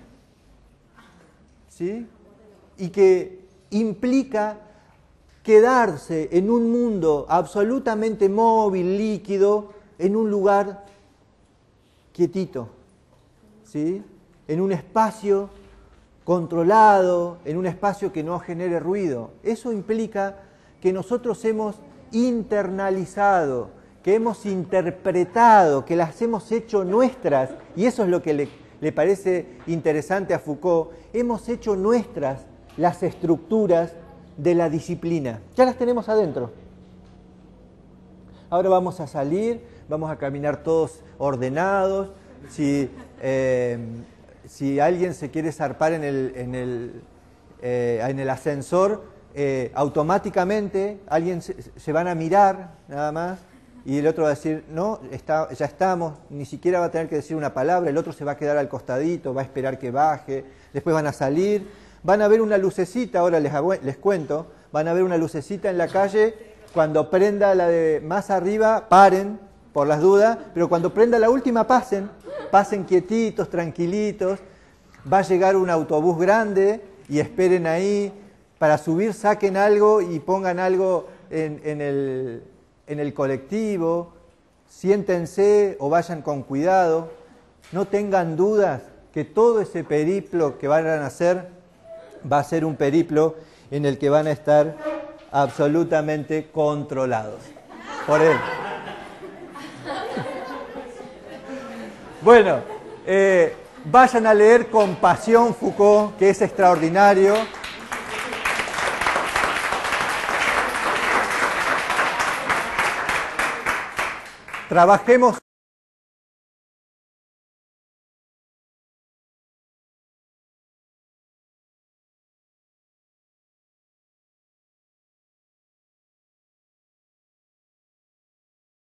¿Sí? Y que implica quedarse en un mundo absolutamente móvil, líquido, en un lugar quietito, ¿sí? En un espacio controlado, en un espacio que no genere ruido. Eso implica que nosotros hemos internalizado, que hemos interpretado, que las hemos hecho nuestras, y eso es lo que le parece interesante a Foucault, hemos hecho nuestras las estructuras de la disciplina. Ya las tenemos adentro. Ahora vamos a salir, vamos a caminar todos ordenados. Si alguien se quiere zarpar en el ascensor, automáticamente alguien se van a mirar nada más y el otro va a decir, no, ya estamos, ni siquiera va a tener que decir una palabra, el otro se va a quedar al costadito, va a esperar que baje, después van a salir, van a ver una lucecita, ahora les cuento, van a ver una lucecita en la calle, cuando prenda la de más arriba, paren por las dudas, pero cuando prenda la última pasen quietitos, tranquilitos, va a llegar un autobús grande y esperen ahí, para subir saquen algo y pongan algo en el colectivo, siéntense o vayan con cuidado, no tengan dudas que todo ese periplo que van a hacer va a ser un periplo en el que van a estar absolutamente controlados por él. Bueno, vayan a leer con pasión Foucault, que es extraordinario. Trabajemos